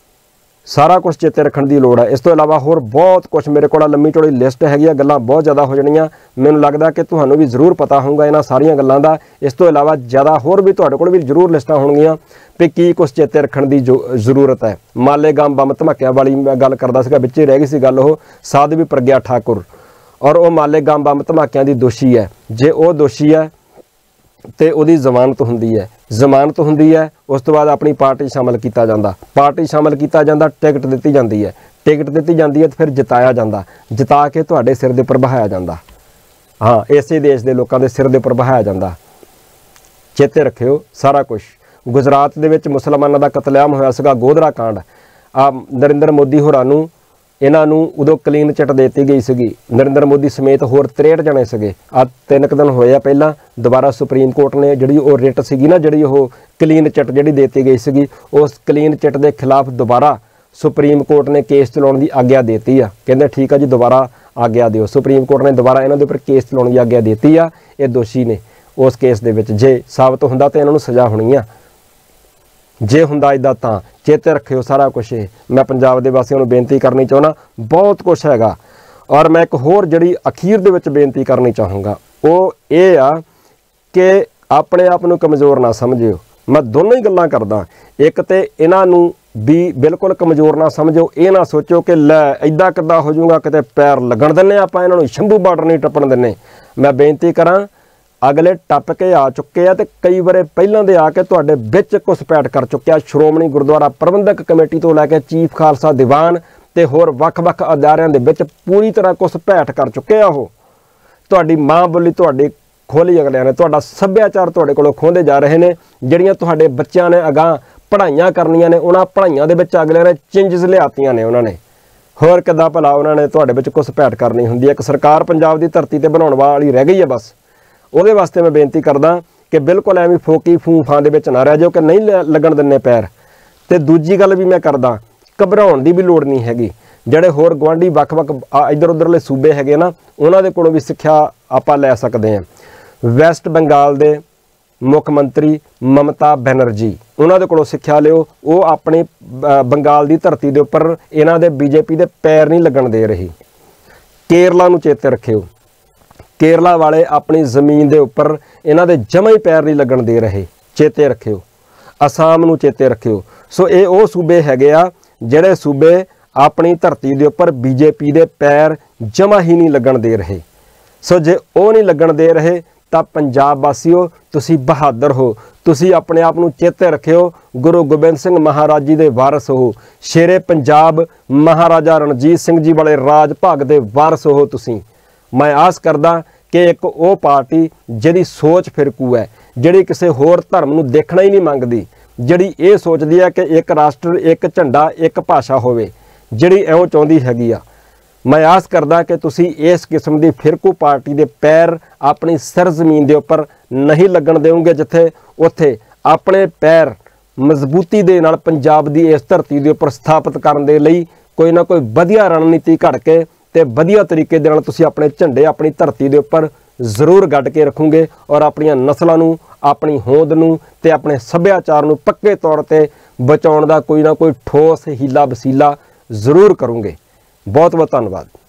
A: ਸਾਰਾ ਕੁਝ ਚੇਤੇ ਰੱਖਣ ਦੀ ਲੋੜ ਹੈ। ਇਸ ਤੋਂ ਇਲਾਵਾ ਹੋਰ ਬਹੁਤ ਕੁਝ ਮੇਰੇ ਕੋਲ ਲੰਮੀ ਚੌੜੀ ਲਿਸਟ ਹੈਗੀ ਆ, ਗੱਲਾਂ ਬਹੁਤ ਜ਼ਿਆਦਾ ਹੋ ਜਾਣੀਆਂ। ਮੈਨੂੰ ਲੱਗਦਾ ਕਿ ਤੁਹਾਨੂੰ ਵੀ ਜ਼ਰੂਰ ਪਤਾ ਹੋਊਗਾ ਇਹਨਾਂ ਸਾਰੀਆਂ ਗੱਲਾਂ ਦਾ। ਇਸ ਤੋਂ ਇਲਾਵਾ ਜ਼ਿਆਦਾ ਹੋਰ ਵੀ ਤੁਹਾਡੇ ਕੋਲ ਵੀ ਜ਼ਰੂਰ ਲਿਸਟਾਂ ਹੋਣਗੀਆਂ ਵੀ ਕੀ ਕੁਝ ਚੇਤੇ ਰੱਖਣ ਦੀ ਜ਼ਰੂਰਤ ਹੈ। ਮਾਲੇਗਾਮ ਬੰਬ ਧਮਾਕਿਆਂ ਵਾਲੀ ਮੈਂ ਗੱਲ ਕਰਦਾ ਸੀਗਾ, ਵਿੱਚੇ ਰਹਿ ਗਈ ਸੀ ਗੱਲ ਉਹ। ਸਾਧਵੀ ਪ੍ਰਗਿਆ ਠਾਕੁਰ, और वो मालेगाम बंब धमाकिਆਂ ਦੀ ਦੋਸ਼ੀ है। जे वो दोषी है तो ਉਹਦੀ ਜ਼ਮਾਨਤ ਹੁੰਦੀ ਹੈ ਉਸ ਤੋਂ ਬਾਅਦ ਆਪਣੀ ਪਾਰਟੀ ਸ਼ਾਮਲ ਕੀਤਾ ਜਾਂਦਾ ਟਿਕਟ ਦਿੱਤੀ ਜਾਂਦੀ ਹੈ ਤੇ ਫਿਰ ਜਿਤਾਇਆ ਜਾਂਦਾ ਜਿਤਾ ਕੇ ਤੁਹਾਡੇ ਸਿਰ ਦੇ ਉੱਪਰ ਬਹਾਇਆ ਜਾਂਦਾ। हाँ इसे देश के लोगों के सिर के उपर बहाया जाता। चेते रखियो सारा कुछ। गुजरात दे विच मुसलमानों का कतलेआम होया सीगा गोधरा कांड। नरेंद्र मोदी होरां नूं इन्हां नूं उदों क्लीन चिट देती गई सीगी। नरेंद्र मोदी समेत होर 63 जने सीगे। 3 दिन होए पहला दोबारा सुप्रीम कोर्ट ने जिहड़ी वो रिट सीगी ना जिहड़ी वो क्लीन चिट जिहड़ी देती गई सीगी उस क्लीन चिट के खिलाफ दोबारा सुप्रीम कोर्ट ने केस चलाउण की आग्या देती आ। कहंदे ठीक है जी दोबारा आग्या दिओ। सुप्रीम कोर्ट ने दोबारा इन्हां दे उपर केस चलाउण की आग्या देती आ। ये दोषी ने उस केस दे विच जे साबित हुंदा तो इन्हां नूं सज़ा होनी आ। जे हुंदा इदां तां चेते रखियो सारा कुछ। मैं पंजाब दे वासियों नूं बेनती करनी चाहुंदा बहुत कुछ हैगा। और मैं एक होर जिहड़ी अखीर दे विच बेनती करनी चाहूँगा वो ये आ कि अपने आप नूं कमज़ोर ना समझियो। मैं दोनों ही गल्लां करदा। एक तो इन्हां नूं भी बिल्कुल कमज़ोर ना समझो। ये ना सोचो कि लै इदा किदा हो जाऊँगा किते पैर लगन दिन्ने आपां इन्हां नूं शंभू बार्डर नहीं टप्पण दिन्ने। मैं बेनती करां अगले टप के आ चुके हैं तो कई बार पहलों दे आके तुहाडे विच घुसपैठ कर चुके। श्रोमणी गुरुद्वारा प्रबंधक कमेटी तो लैके चीफ खालसा दीवान ते होर वख-वख अदारियां दे विच पूरी तरह घुसपैठ कर चुके आ। वो तुहाडी माँ बोली तुहाडी खोली अगलियां ने तुहाडा सभ्याचार तुहाडे कोलों खोंदे जा रहे हैं। जिहड़ियां तुहाडे बच्चियां ने अगां पढ़ाइयां करनियां ने उन्हां पढ़ाइयां दे विच अगलियां ने चेंजिस लिआतियां ने। उन्हां ने होर किद्दां भला उन्हां ने तुहाडे विच घुसपैठ करनी हुंदी है। एक सरकार पंजाब दी धरती ते बनाउण वाली रह गई है बस। ਉਹਦੇ वास्ते मैं बेनती करदा कि बिल्कुल ਐਵੇਂ फोकी फूं फां दे विच ना रह जाओ कि नहीं लगन दिंने पैर। ते दूजी गल भी मैं करदा घबराउण दी भी लोड़ नहीं हैगी। ਜਿਹੜੇ होर गवांढी वख-वख इधर उधरले सूबे हैगे ना उन्हां दे कोलों भी सिੱਖਿਆ ਆਪਾਂ ਲੈ ਸਕਦੇ ਹਾਂ। वैस्ट बंगाल दे मुख मंत्री ममता बनर्जी उन्हां दे कोलों सिੱਖਿਆ लिओ। वो अपने बंगाल दी धरती दे उपर इन्हां दे बीजेपी दे पैर नहीं लगन दे रही। केरला नूं चेते रखियो केरला वाले अपनी जमीन के उपर इन्हां दे जमा ही पैर नहीं लगन दे रहे। चेते रखियो असम नूं चेते रखियो। सो ये वो सूबे हैगे आ जिहड़े सूबे अपनी धरती के उपर बीजेपी के पैर जमा ही नहीं लगन दे रहे। सो जे वो नहीं लगन दे रहे तो पंजाब वासियों तुसी बहादुर हो। तुसी अपने आप नूं चेते रखियो गुरु गोबिंद सिंह महाराज जी के वारस हो। शेरे पंजाब महाराजा रणजीत सिंह जी वाले राज भाग के वारस हो तुसी। मैं आस करदा कि एक वो पार्टी जिहदी सोच फिरकू है जिहड़ी किसी होर धर्म नूं देखना ही नहीं मंगदी जिहड़ी ये सोचदी है कि एक राष्ट्र एक झंडा एक भाषा होवे जिहड़ी इउं चाहुंदी हैगी आ। मैं आस करदा कि तुसी इस किस्म की फिरकू पार्टी के पैर अपनी सिर जमीन के उपर नहीं लगन देओगे जिथे उत्थे अपने पैर मजबूती दे नाल पंजाब की इस धरती के उपर स्थापित करने के लिए कोई ना कोई वधिया रणनीति घड़ के ते वधिया तरीके दे नाल तुसीं अपने झंडे अपनी धरती के उपर जरूर गढ़ के रखोगे और अपनियां नस्लां नूं अपनी होंद नूं ते अपने सभ्याचार नूं पक्के तौर पर बचाउण दा कोई ना कोई ठोस हीला वसीला जरूर करोगे। बहुत बहुत धन्यवाद।